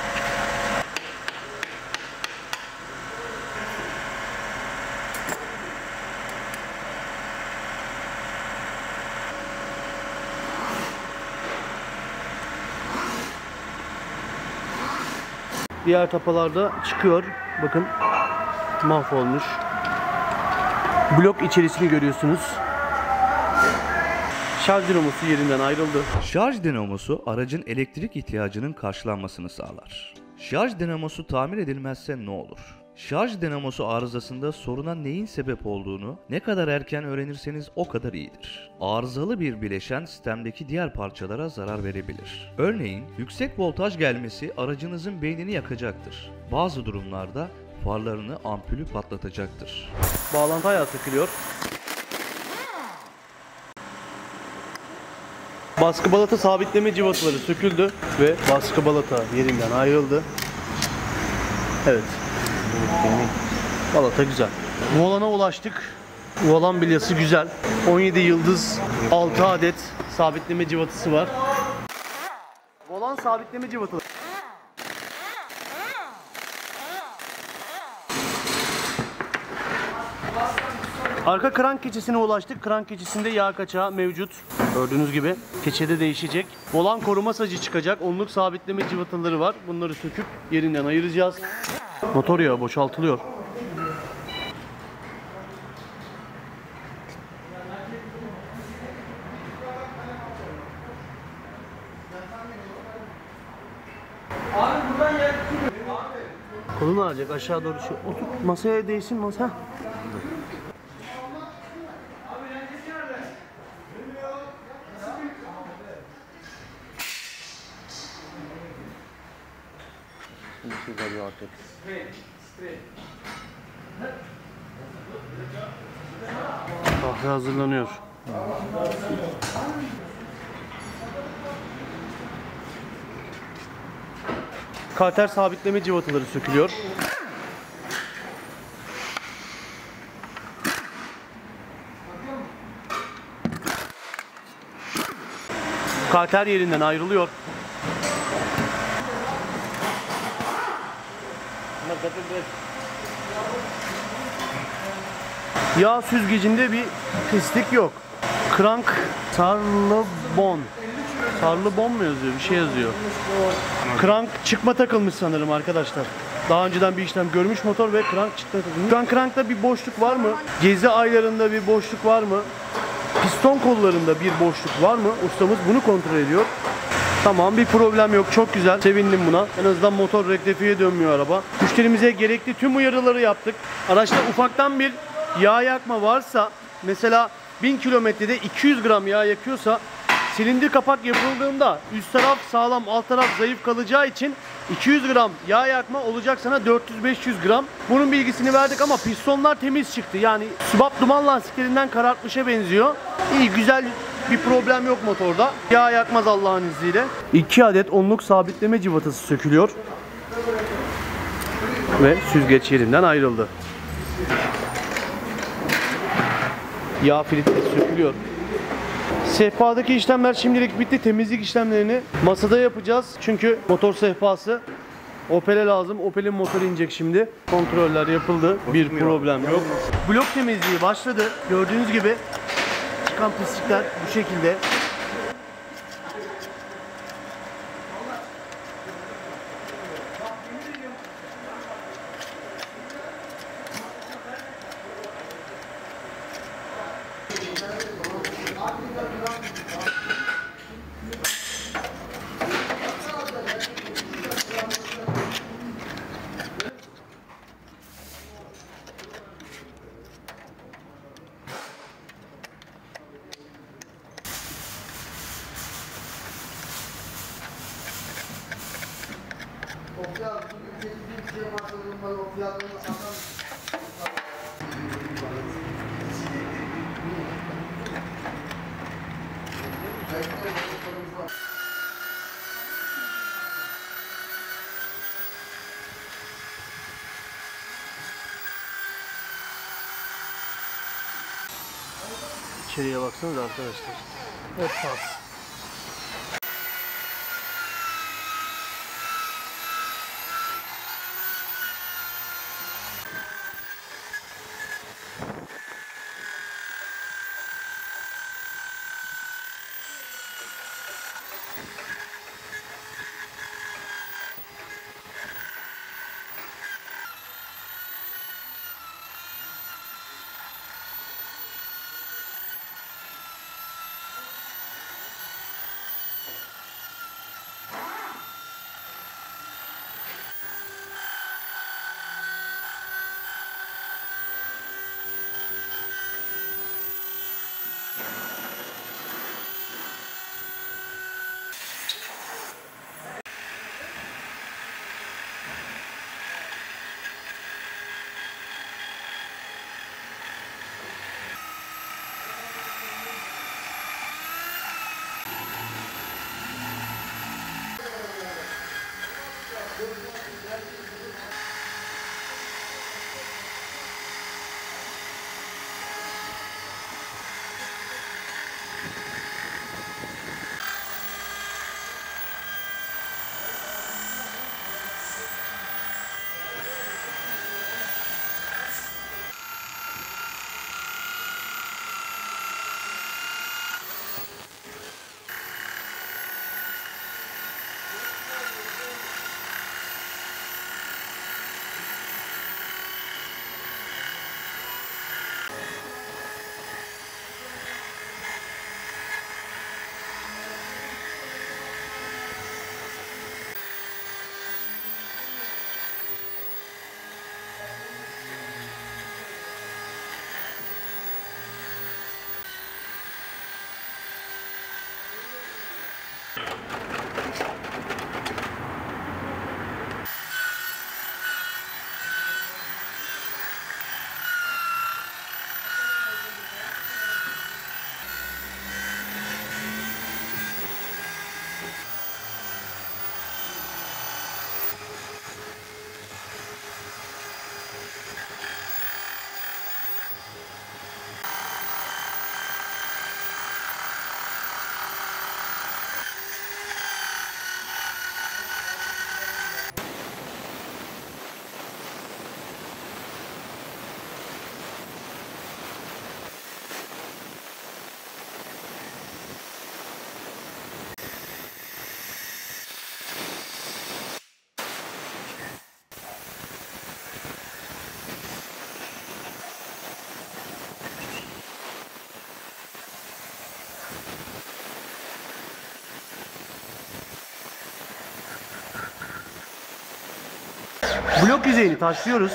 Diğer tapalarda çıkıyor. Bakın mahvolmuş. Blok içerisini görüyorsunuz. Şarj dinamosu yerinden ayrıldı. Şarj dinamosu aracın elektrik ihtiyacının karşılanmasını sağlar. Şarj dinamosu tamir edilmezse ne olur? Şarj dinamosu arızasında soruna neyin sebep olduğunu ne kadar erken öğrenirseniz o kadar iyidir. Arızalı bir bileşen sistemdeki diğer parçalara zarar verebilir. Örneğin yüksek voltaj gelmesi aracınızın beynini yakacaktır. Bazı durumlarda farlarını, ampulü patlatacaktır. Bağlantı ayağı takılıyor. Baskı balata sabitleme cıvataları söküldü ve baskı balata yerinden ayrıldı. Evet. Balata güzel. Volana ulaştık. Volan bilyası güzel. 17 yıldız 6 adet sabitleme cıvatası var. Volan sabitleme cıvataları. Arka krank keçesine ulaştık. Krank keçesinde yağ kaçağı mevcut. Gördüğünüz gibi keçede değişecek. Volan koruma sacı çıkacak. Onluk sabitleme cıvataları var. Bunları söküp yerinden ayıracağız. Motor yağı boşaltılıyor. Kolunu alacak aşağı doğru şu. Otur masaya değsin masa. Kahve hazırlanıyor. Karter sabitleme cıvataları sökülüyor. Karter yerinden ayrılıyor. Yağ süzgecinde bir pislik yok. Krank Sarlabon. Sarlabon mu yazıyor? Bir şey yazıyor. Krank çıkma takılmış sanırım arkadaşlar. Daha önceden bir işlem görmüş motor ve krank çıkma takılmış. Şu an krankta bir boşluk var mı? Gezi aylarında bir boşluk var mı? Piston kollarında bir boşluk var mı? Ustamız bunu kontrol ediyor. Tamam, bir problem yok. Çok güzel. Sevindim buna. En azından motor rektifiye dönmüyor araba. Müşterimize gerekli tüm uyarıları yaptık. Araçta ufaktan bir yağ yakma varsa, mesela 1000 kilometrede 200 gram yağ yakıyorsa, silindir kapak yapıldığında üst taraf sağlam, alt taraf zayıf kalacağı için 200 gram yağ yakma olacak sana 400-500 gram. Bunun bilgisini verdik ama pistonlar temiz çıktı. Yani sübap duman lastiklerinden karartmışa benziyor. İyi, güzel, bir problem yok motorda. Yağ yakmaz Allah'ın izniyle. 2 adet onluk sabitleme cıvatası sökülüyor. Ve süzgeç yerinden ayrıldı. Yağ filtresi sökülüyor. Sehpadaki işlemler şimdilik bitti. Temizlik işlemlerini masada yapacağız. Çünkü motor sehpası Opel'e lazım. Opel'in motoru inecek şimdi. Kontroller yapıldı. Bir problem yok. Blok temizliği başladı. Gördüğünüz gibi çıkan pislikler bu şekilde. İçeriye baksanıza arkadaşlar. Hep pas. Blok yüzeyini taşlıyoruz.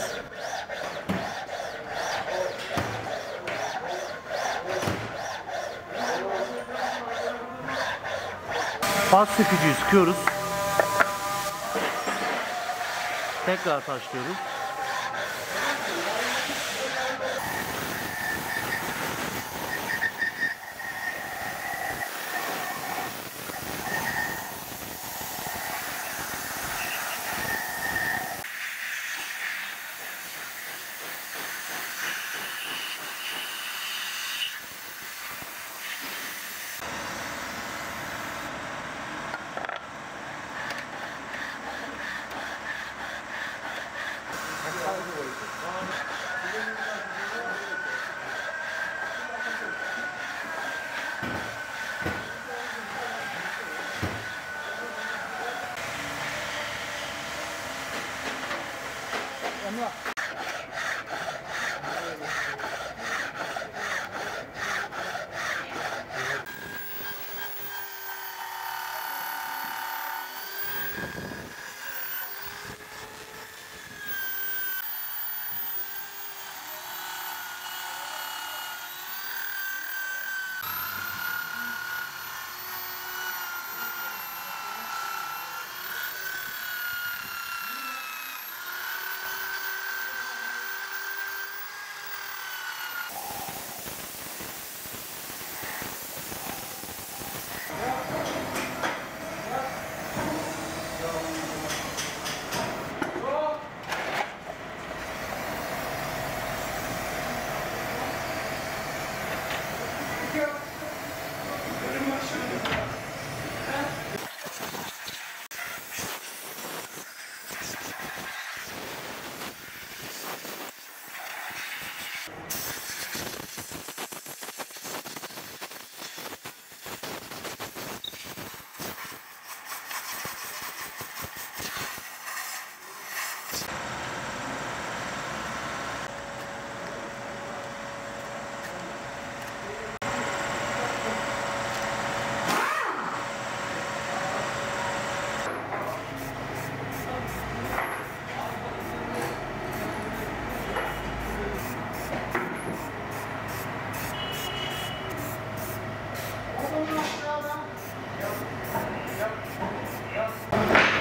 Pas sökücüyü sıkıyoruz. Tekrar taşlıyoruz.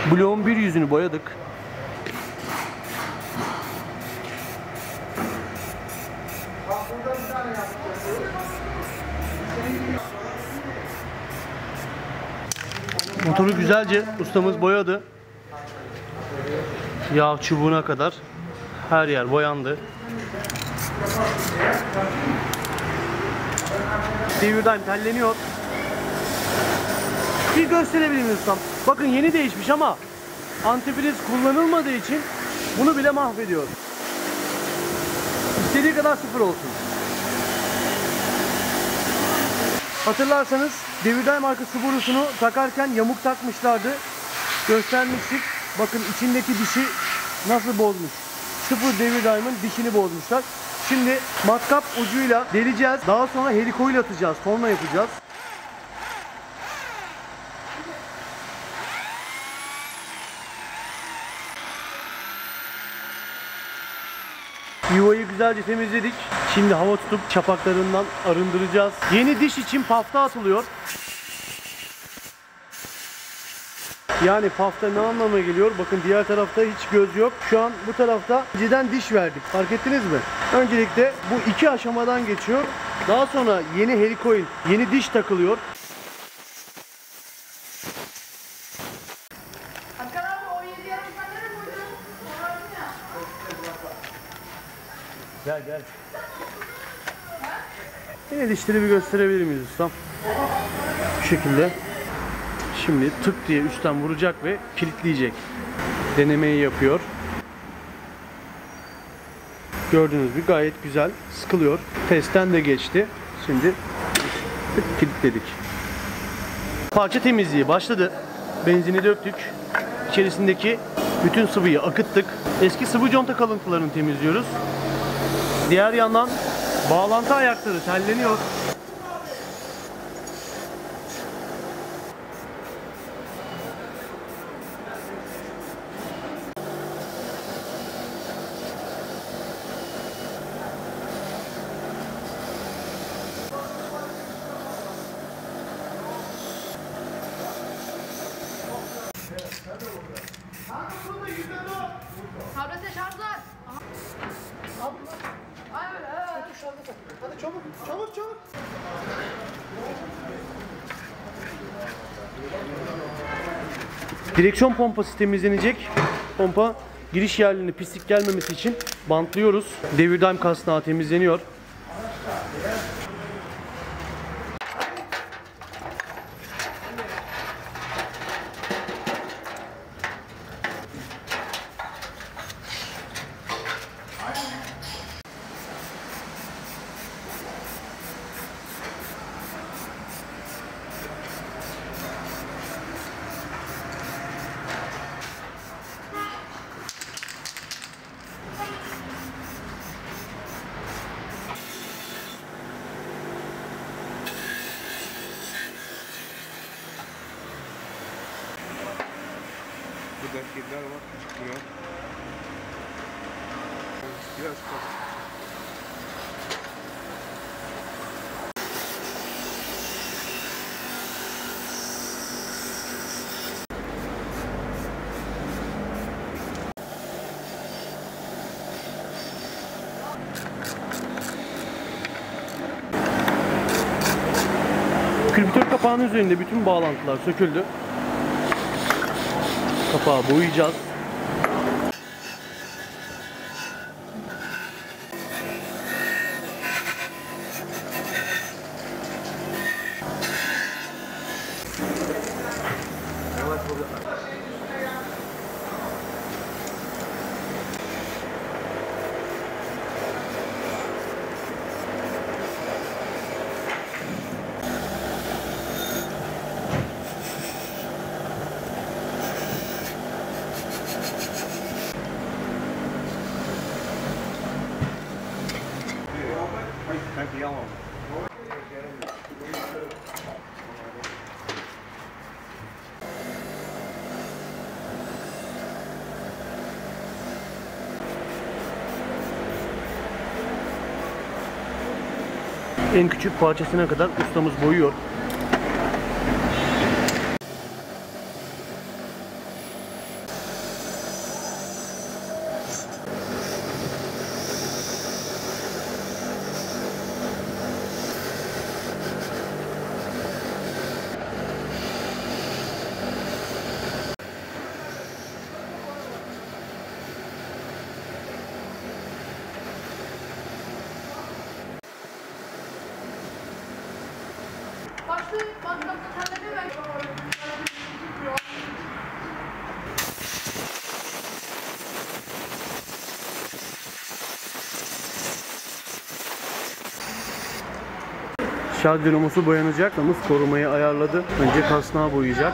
Bloğun bir yüzünü boyadık. Motoru güzelce ustamız boyadı. Yağ çubuğuna kadar her yer boyandı. Devirdaim telleniyor. Bir gösterebilir miyim ustam? Bakın yeni değişmiş ama antifriz kullanılmadığı için bunu bile mahvediyor. İstediği kadar sıfır olsun. Hatırlarsanız Devirdaim markası borusunu takarken yamuk takmışlardı. Göstermiştik. Bakın içindeki dişi nasıl bozmuş. Sıfır Devirdaim'in dişini bozmuşlar. Şimdi matkap ucuyla deleceğiz. Daha sonra helikoil atacağız. Torna yapacağız. Yuvayı güzelce temizledik. Şimdi hava tutup çapaklarından arındıracağız. Yeni diş için pafta atılıyor. Yani pafta ne anlama geliyor? Bakın diğer tarafta hiç göz yok. Şu an bu tarafta önceden diş verdik. Fark ettiniz mi? Öncelikle bu iki aşamadan geçiyor. Daha sonra yeni helikoil, yeni diş takılıyor. Hakan abi o 7 yarım sen nereye koydun? Orası ya. Gel gel. Yine dişleri bir gösterebilir miyiz ustam? Bu şekilde. Şimdi tık diye üstten vuracak ve kilitleyecek. Denemeyi yapıyor. Gördüğünüz gibi gayet güzel sıkılıyor. Testten de geçti. Şimdi tık kilitledik. Parça temizliği başladı. Benzini döktük. İçerisindeki bütün sıvıyı akıttık. Eski sıvı conta kalıntılarını temizliyoruz. Diğer yandan bağlantı ayakları telleniyor. Tablete şarj var. Ay öyle. Hadi çabuk, çabuk, çabuk. Direksiyon pompası temizlenecek. Pompa giriş yerlerine pislik gelmemesi için bantlıyoruz. Devirdaim kasnağı temizleniyor. Burada kirler var, çıkıyor. Biraz kalın. Kriptör kapağının üzerinde bütün bağlantılar söküldü. Kapağı boyayacağız. Sanki yalan. En küçük parçasına kadar ustamız boyuyor. Şarj dinamosu boyanacak. Yalnız korumayı ayarladı. Önce kasnağı boyayacak.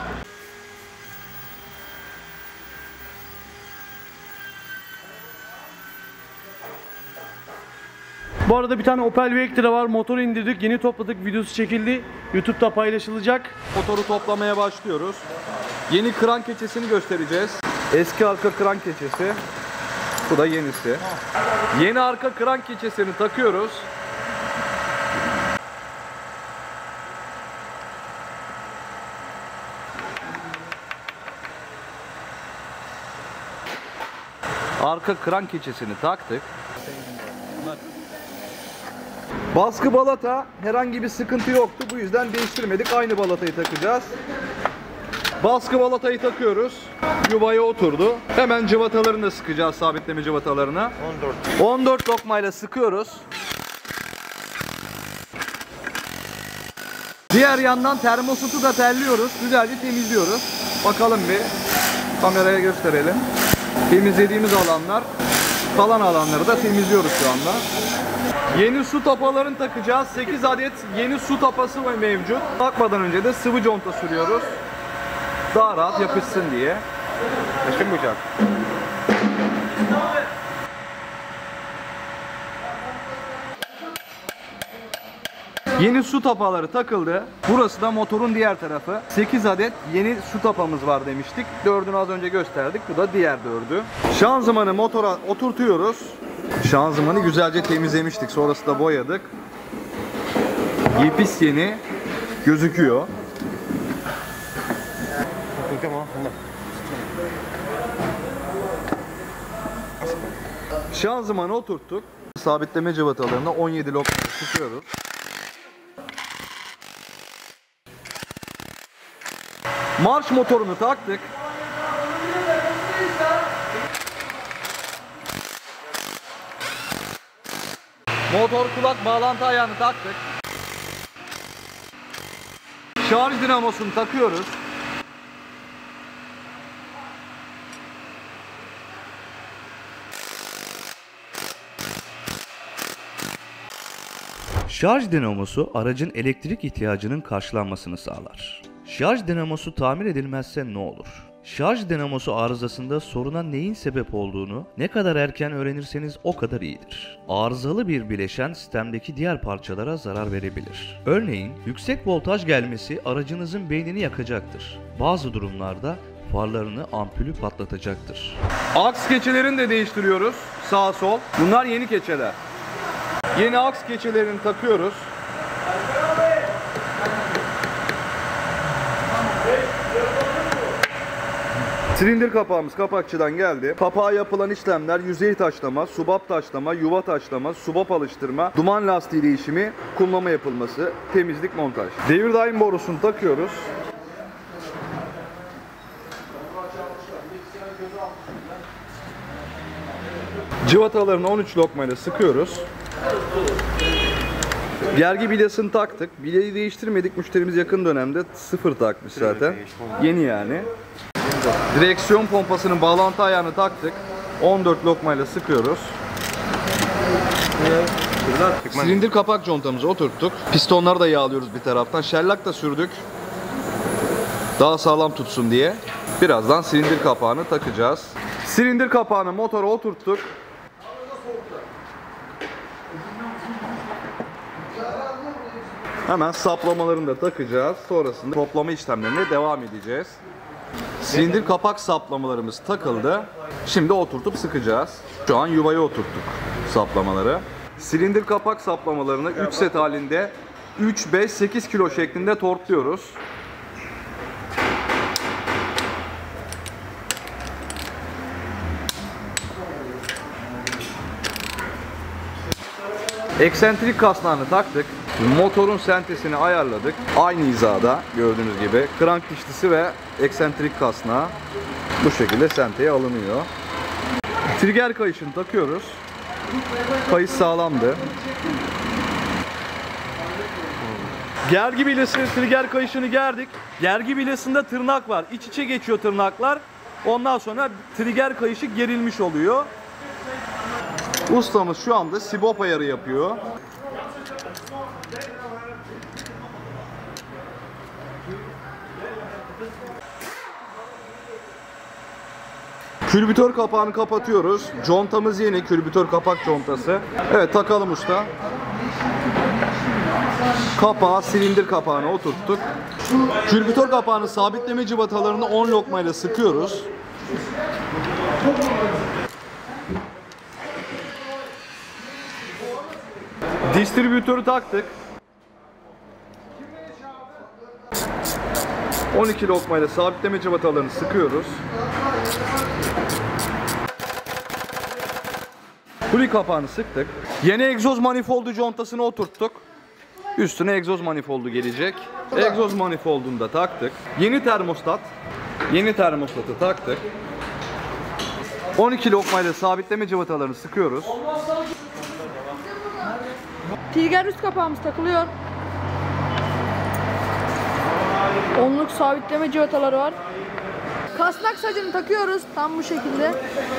Bu arada bir tane Opel Vectra var. Motoru indirdik. Yeni topladık. Videosu çekildi. YouTube'da paylaşılacak. Motoru toplamaya başlıyoruz. Yeni kran keçesini göstereceğiz. Eski arka kran keçesi. Bu da yenisi. Yeni arka kran keçesini takıyoruz. Arka kran keçesini taktık. Baskı balata herhangi bir sıkıntı yoktu. Bu yüzden değiştirmedik. Aynı balatayı takacağız. Baskı balatayı takıyoruz. Yuvaya oturdu. Hemen cıvatalarını da sıkacağız, sabitleme cıvatalarına. 14 lokmayla sıkıyoruz. Diğer yandan termosutu da terliyoruz. Güzelce temizliyoruz. Bakalım bir. Kameraya gösterelim. Temizlediğimiz alanlar, kalan alanları da temizliyoruz şu anda. Yeni su tapalarını takacağız. 8 adet yeni su tapası mevcut. Takmadan önce de sıvı conta sürüyoruz. Daha rahat yapışsın diye. Taşınmayacak. Yeni su tapaları takıldı. Burası da motorun diğer tarafı. 8 adet yeni su tapamız var demiştik. 4'ünü az önce gösterdik. Bu da diğer 4'ü. Şanzımanı motora oturtuyoruz. Şanzımanı güzelce temizlemiştik. Sonrası da boyadık. Yepis yeni gözüküyor. Şanzımanı oturttuk. Sabitleme cıvatalarına 17 lokma sıkıyoruz. Marş motorunu taktık. Motor kulak bağlantı ayağını taktık. Şarj dinamosunu takıyoruz. Şarj dinamosu aracın elektrik ihtiyacının karşılanmasını sağlar. Şarj dinamosu tamir edilmezse ne olur? Şarj dinamosu arızasında soruna neyin sebep olduğunu ne kadar erken öğrenirseniz o kadar iyidir. Arızalı bir bileşen sistemdeki diğer parçalara zarar verebilir. Örneğin yüksek voltaj gelmesi aracınızın beynini yakacaktır. Bazı durumlarda farlarını, ampulü patlatacaktır. Aks keçelerini de değiştiriyoruz. Sağ sol. Bunlar yeni keçeler. Yeni aks keçelerini takıyoruz. Silindir kapağımız kapakçıdan geldi. Kapağa yapılan işlemler yüzey taşlama, subap taşlama, yuva taşlama, subap alıştırma, duman lastiği değişimi, kumlama yapılması, temizlik, montaj. Devir daim borusunu takıyoruz. Cıvatalarını 13 lokmayla sıkıyoruz. Gergi bilyasını taktık. Bilyayı değiştirmedik. Müşterimiz yakın dönemde sıfır takmış zaten. Yeni yani. Direksiyon pompasının bağlantı ayağını taktık. 14 lokmayla sıkıyoruz. Silindir kapak contamızı oturttuk. Pistonları da yağlıyoruz bir taraftan. Şellak da sürdük. Daha sağlam tutsun diye. Birazdan silindir kapağını takacağız. Silindir kapağını motora oturttuk. Hemen saplamalarını da takacağız. Sonrasında toplama işlemlerine devam edeceğiz. Silindir kapak saplamalarımız takıldı. Şimdi oturtup sıkacağız. Şu an yuvaya oturttuk saplamaları. Silindir kapak saplamalarını 3 set halinde 3, 5, 8 kilo şeklinde torkluyoruz. Eksentrik kasnağını taktık. Motorun sentesini ayarladık. Aynı hizada gördüğünüz gibi. Krank dişlisi ve eksentrik kasnağı bu şekilde senteye alınıyor. Trigger kayışını takıyoruz. Kayış sağlamdı. Gergi bilesi, trigger kayışını gerdik. Gergi bilesinde tırnak var. İç içe geçiyor tırnaklar. Ondan sonra trigger kayışı gerilmiş oluyor. Ustamız şu anda sibop ayarı yapıyor. Külbütör kapağını kapatıyoruz. Contamız yeni, külbütör kapak contası. Evet, takalım usta. Kapağı, silindir kapağına oturttuk. Külbütör kapağını sabitleme cıvatalarını 10 lokmayla sıkıyoruz. Distribütörü taktık. 12 lokmayla sabitleme cıvatalarını sıkıyoruz. Huli kapağını sıktık. Yeni egzoz manifoldu contasını oturttuk. Üstüne egzoz manifoldu gelecek. Egzoz manifoldunu da taktık. Yeni termostat. Yeni termostatı taktık. 12 lokmayla sabitleme cıvatalarını sıkıyoruz. Trigger üst kapağımız takılıyor. Onluk sabitleme cıvataları var. Kasnak sacını takıyoruz tam bu şekilde.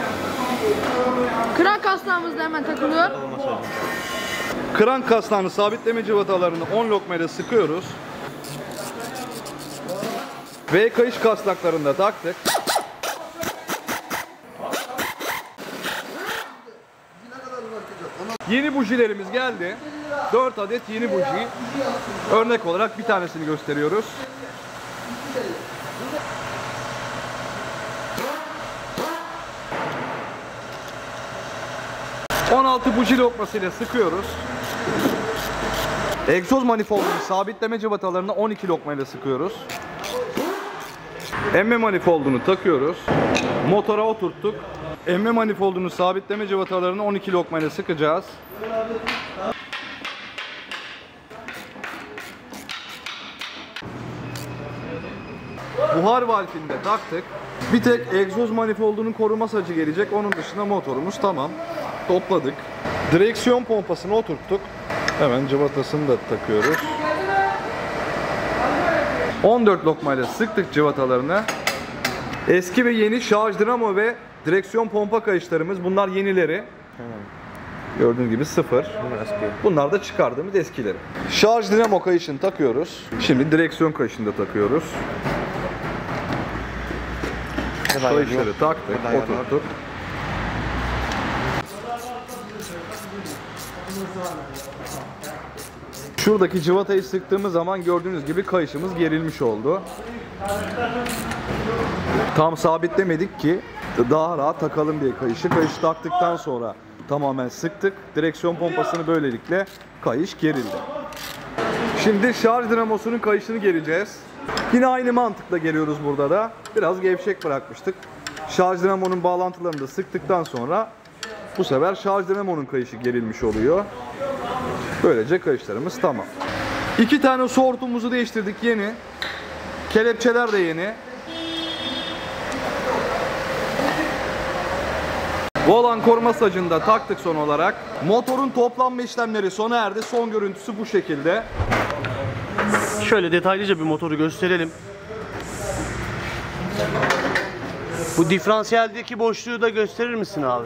Krank kasnağımız da hemen takılıyor. Krank kasnağını sabitleme cıvatalarını 10 lokmayla sıkıyoruz. V kayış kasnaklarını da taktık. Yeni bujilerimiz geldi. 4 adet yeni buji. Örnek olarak bir tanesini gösteriyoruz. ...16 buji lokmasıyla sıkıyoruz. Egzoz manifoldunu sabitleme cıvatalarını 12 lokmayla sıkıyoruz. Emme manifoldunu takıyoruz. Motora oturttuk. Emme manifoldunu sabitleme cıvatalarını 12 lokmayla sıkacağız. Buhar valfini de taktık. Bir tek egzoz manifoldunun koruma sacı gelecek. Onun dışında motorumuz tamam. Topladık. Direksiyon pompasını oturttuk. Hemen cıvatasını da takıyoruz. 14 lokmayla sıktık cıvatalarını. Eski ve yeni şarj dinamo ve direksiyon pompa kayışlarımız. Bunlar yenileri. Gördüğünüz gibi sıfır. Bunlar da çıkardığımız eskileri. Şarj dinamo kayışını takıyoruz. Şimdi direksiyon kayışını da takıyoruz. Kayışları taktık, oturttuk. Şuradaki cıvatayı sıktığımız zaman gördüğünüz gibi kayışımız gerilmiş oldu. Tam sabitlemedik ki daha rahat takalım diye kayışı. Kayışı taktıktan sonra tamamen sıktık. Direksiyon pompasını böylelikle kayış gerildi. Şimdi şarj dinamosunun kayışını gereceğiz. Yine aynı mantıkla geliyoruz burada da. Biraz gevşek bırakmıştık. Şarj dinamonun bağlantılarını da sıktıktan sonra bu sefer şarj dinamonun kayışı gerilmiş oluyor. Böylece kayışlarımız tamam. 2 tane su hortumumuzu değiştirdik yeni. Kelepçeler de yeni. Volan koruma sacını da taktık son olarak. Motorun toplanma işlemleri sona erdi. Son görüntüsü bu şekilde. Şöyle detaylıca bir motoru gösterelim. Bu diferansiyeldeki boşluğu da gösterir misin abi?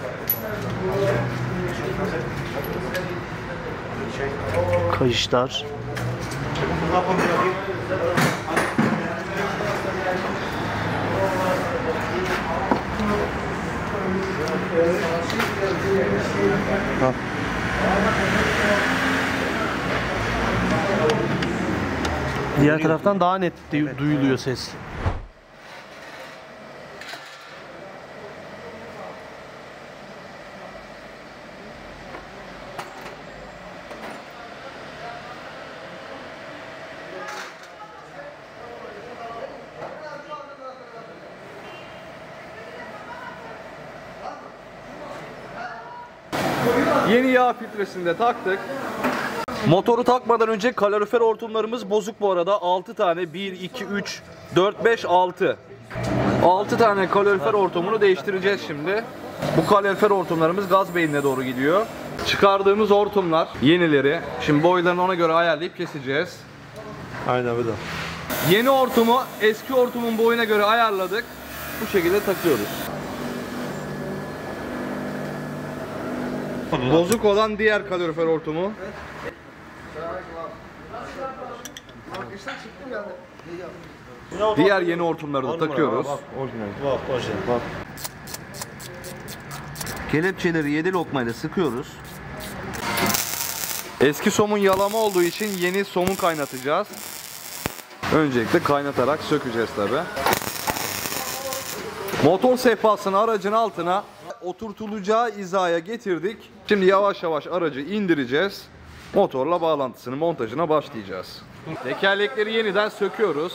Kayışlar. Diğer taraftan daha net duyuluyor ses. Yeni yağ filtresini de taktık. Motoru takmadan önce kalorifer hortumlarımız bozuk bu arada. 6 tane. 1, 2, 3, 4, 5, 6. 6 tane kalorifer hortumunu değiştireceğiz şimdi. Bu kalorifer hortumlarımız gaz beynine doğru gidiyor. Çıkardığımız hortumlar yenileri. Şimdi boylarını ona göre ayarlayıp keseceğiz. Aynen öyle. Yeni hortumu eski hortumun boyuna göre ayarladık. Bu şekilde takıyoruz. Bozuk olan diğer kalorifer hortumu. Diğer yeni hortumları da takıyoruz. Kelepçeleri 7 lokmayla sıkıyoruz. Eski somun yalama olduğu için yeni somun kaynatacağız. Öncelikle kaynatarak sökeceğiz tabi. Motor sehpasını aracın altına oturtulacağı hizaya getirdik. Şimdi yavaş yavaş aracı indireceğiz. Motorla bağlantısını, montajına başlayacağız. Tekerlekleri yeniden söküyoruz.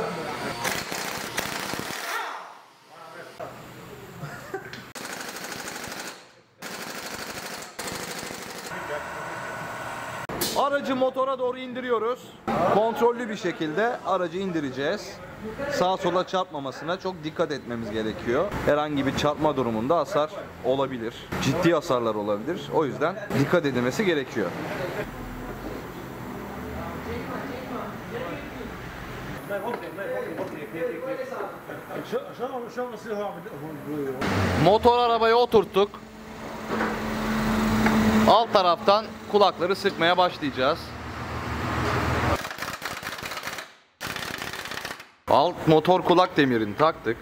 Aracı motora doğru indiriyoruz. Kontrollü bir şekilde aracı indireceğiz. Sağa sola çarpmamasına çok dikkat etmemiz gerekiyor. Herhangi bir çarpma durumunda hasar olabilir. Ciddi hasarlar olabilir. O yüzden dikkat edilmesi gerekiyor. Motor arabaya oturttuk. Alt taraftan kulakları sıkmaya başlayacağız. Alt motor kulak demirini taktık.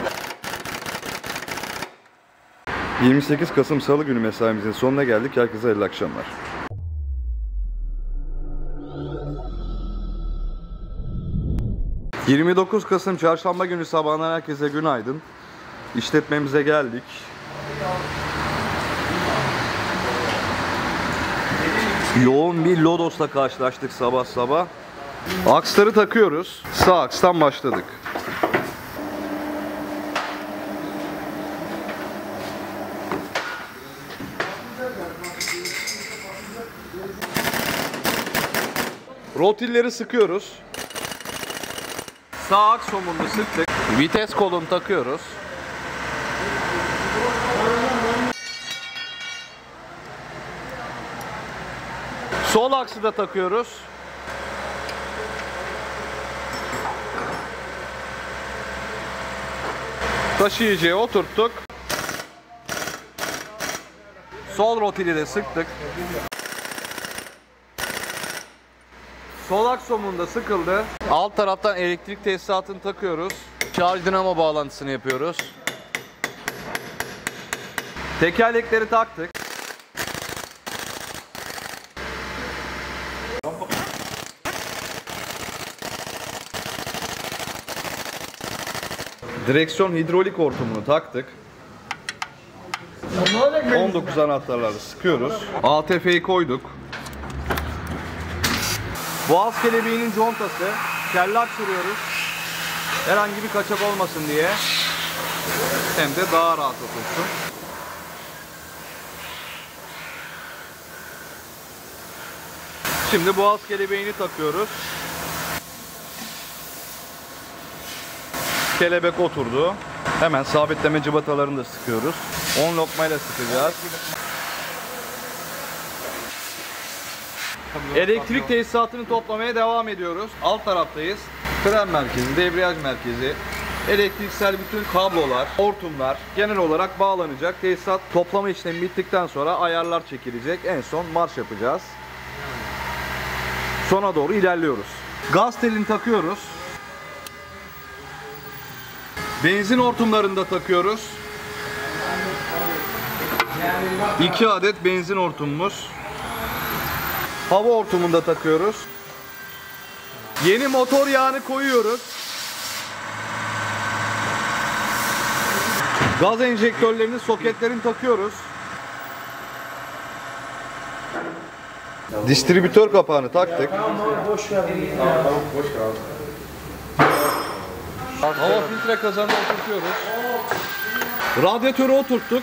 28 Kasım Salı günü mesaimizin sonuna geldik. Herkese hayırlı akşamlar. ...29 Kasım Çarşamba günü sabahından herkese günaydın. İşletmemize geldik. Yoğun bir lodosla karşılaştık sabah sabah. Aksları takıyoruz. Sağ akstan başladık. Rotilleri sıkıyoruz. Sağ aks somununu sıktık. Vites kolunu takıyoruz. Sol aksı da takıyoruz. Taşıyıcıya oturttuk. Sol rotili de sıktık. Sol aks somunu da sıkıldı. Alt taraftan elektrik tesisatını takıyoruz. Şarj dinamo bağlantısını yapıyoruz. Tekerlekleri taktık. Direksiyon hidrolik hortumunu taktık. 19 anahtarlarla sıkıyoruz. ATF'yi koyduk. Boğaz kelebeğinin contası. Kellak sürüyoruz. Herhangi bir kaçak olmasın diye. Hem de daha rahat otursun. Şimdi boğaz kelebeğini takıyoruz. Kelebek oturdu. Hemen sabitleme cıvatalarını da sıkıyoruz. 10 lokmayla sıkacağız. Elektrik tesisatını toplamaya devam ediyoruz. Alt taraftayız. Fren merkezi, debriyaj merkezi, elektriksel bütün kablolar, hortumlar genel olarak bağlanacak. Tesisat toplama işlemi bittikten sonra ayarlar çekilecek. En son marş yapacağız. Sona doğru ilerliyoruz. Gaz telini takıyoruz. Benzin hortumlarını da takıyoruz. 2 adet benzin hortumumuz. Hava hortumunu da takıyoruz. Yeni motor yağını koyuyoruz. Gaz enjektörlerinin soketlerini takıyoruz. Distribütör kapağını taktık. Hava filtre kazanını oturtuyoruz. Radyatörü oturttuk.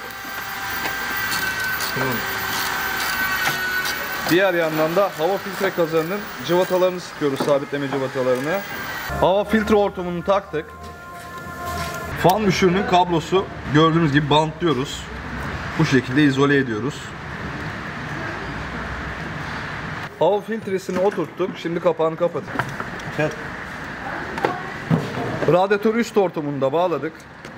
Diğer yandan da hava filtre kazanının cıvatalarını sıkıyoruz, sabitleme cıvatalarını. Hava filtre hortumunu taktık. Fan müşürünün kablosu gördüğünüz gibi bantlıyoruz. Bu şekilde izole ediyoruz. Hava filtresini oturttuk. Şimdi kapağını kapatın. Kır. Radyatör üst hortumunu da bağladık.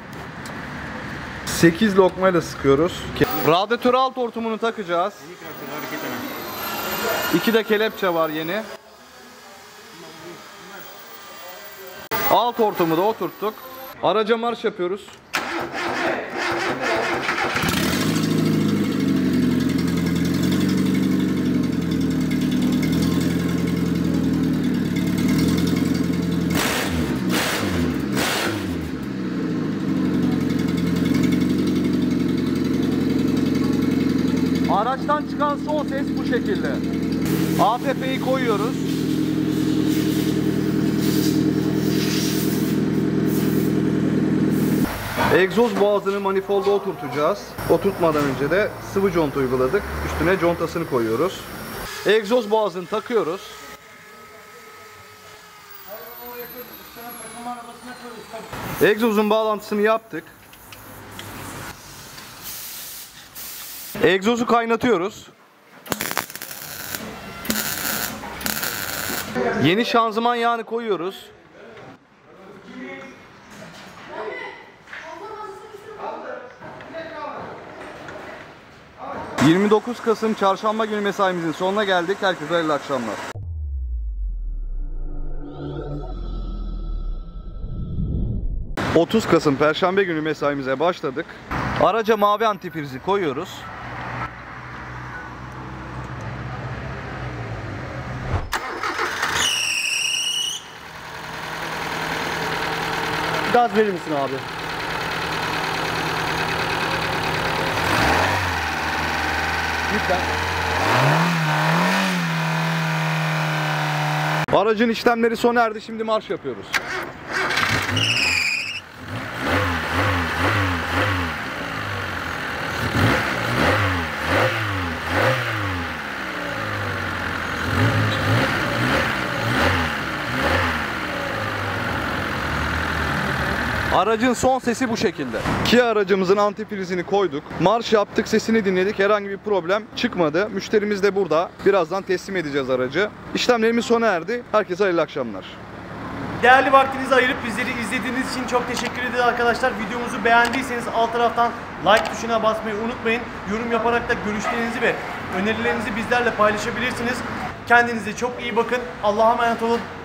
8 lokmayla sıkıyoruz. Radyatör alt hortumunu takacağız. 2 de kelepçe var yeni. Alt hortumu da oturttuk. Araca marş yapıyoruz. Araçtan çıkan son ses bu şekilde. ATP'yi koyuyoruz. Egzoz boğazını manifolda oturtacağız. Oturtmadan önce de sıvı conta uyguladık. Üstüne contasını koyuyoruz. Egzoz boğazını takıyoruz. Egzozun bağlantısını yaptık. Egzozu kaynatıyoruz. Yeni şanzıman yağını koyuyoruz. 29 Kasım Çarşamba günü mesaimizin sonuna geldik. Herkese hayırlı akşamlar. ...30 Kasım Perşembe günü mesaimize başladık. Araca mavi antifrizi koyuyoruz. Gaz verir misin abi? Lütfen. Aracın işlemleri sona erdi. Şimdi marş yapıyoruz. Aracın son sesi bu şekilde. Kia aracımızın antifrizini koyduk. Marş yaptık, sesini dinledik. Herhangi bir problem çıkmadı. Müşterimiz de burada. Birazdan teslim edeceğiz aracı. İşlemlerimiz sona erdi. Herkese hayırlı akşamlar. Değerli vaktinizi ayırıp bizleri izlediğiniz için çok teşekkür ederiz arkadaşlar. Videomuzu beğendiyseniz alt taraftan like tuşuna basmayı unutmayın. Yorum yaparak da görüşlerinizi ve önerilerinizi bizlerle paylaşabilirsiniz. Kendinize çok iyi bakın. Allah'a emanet olun.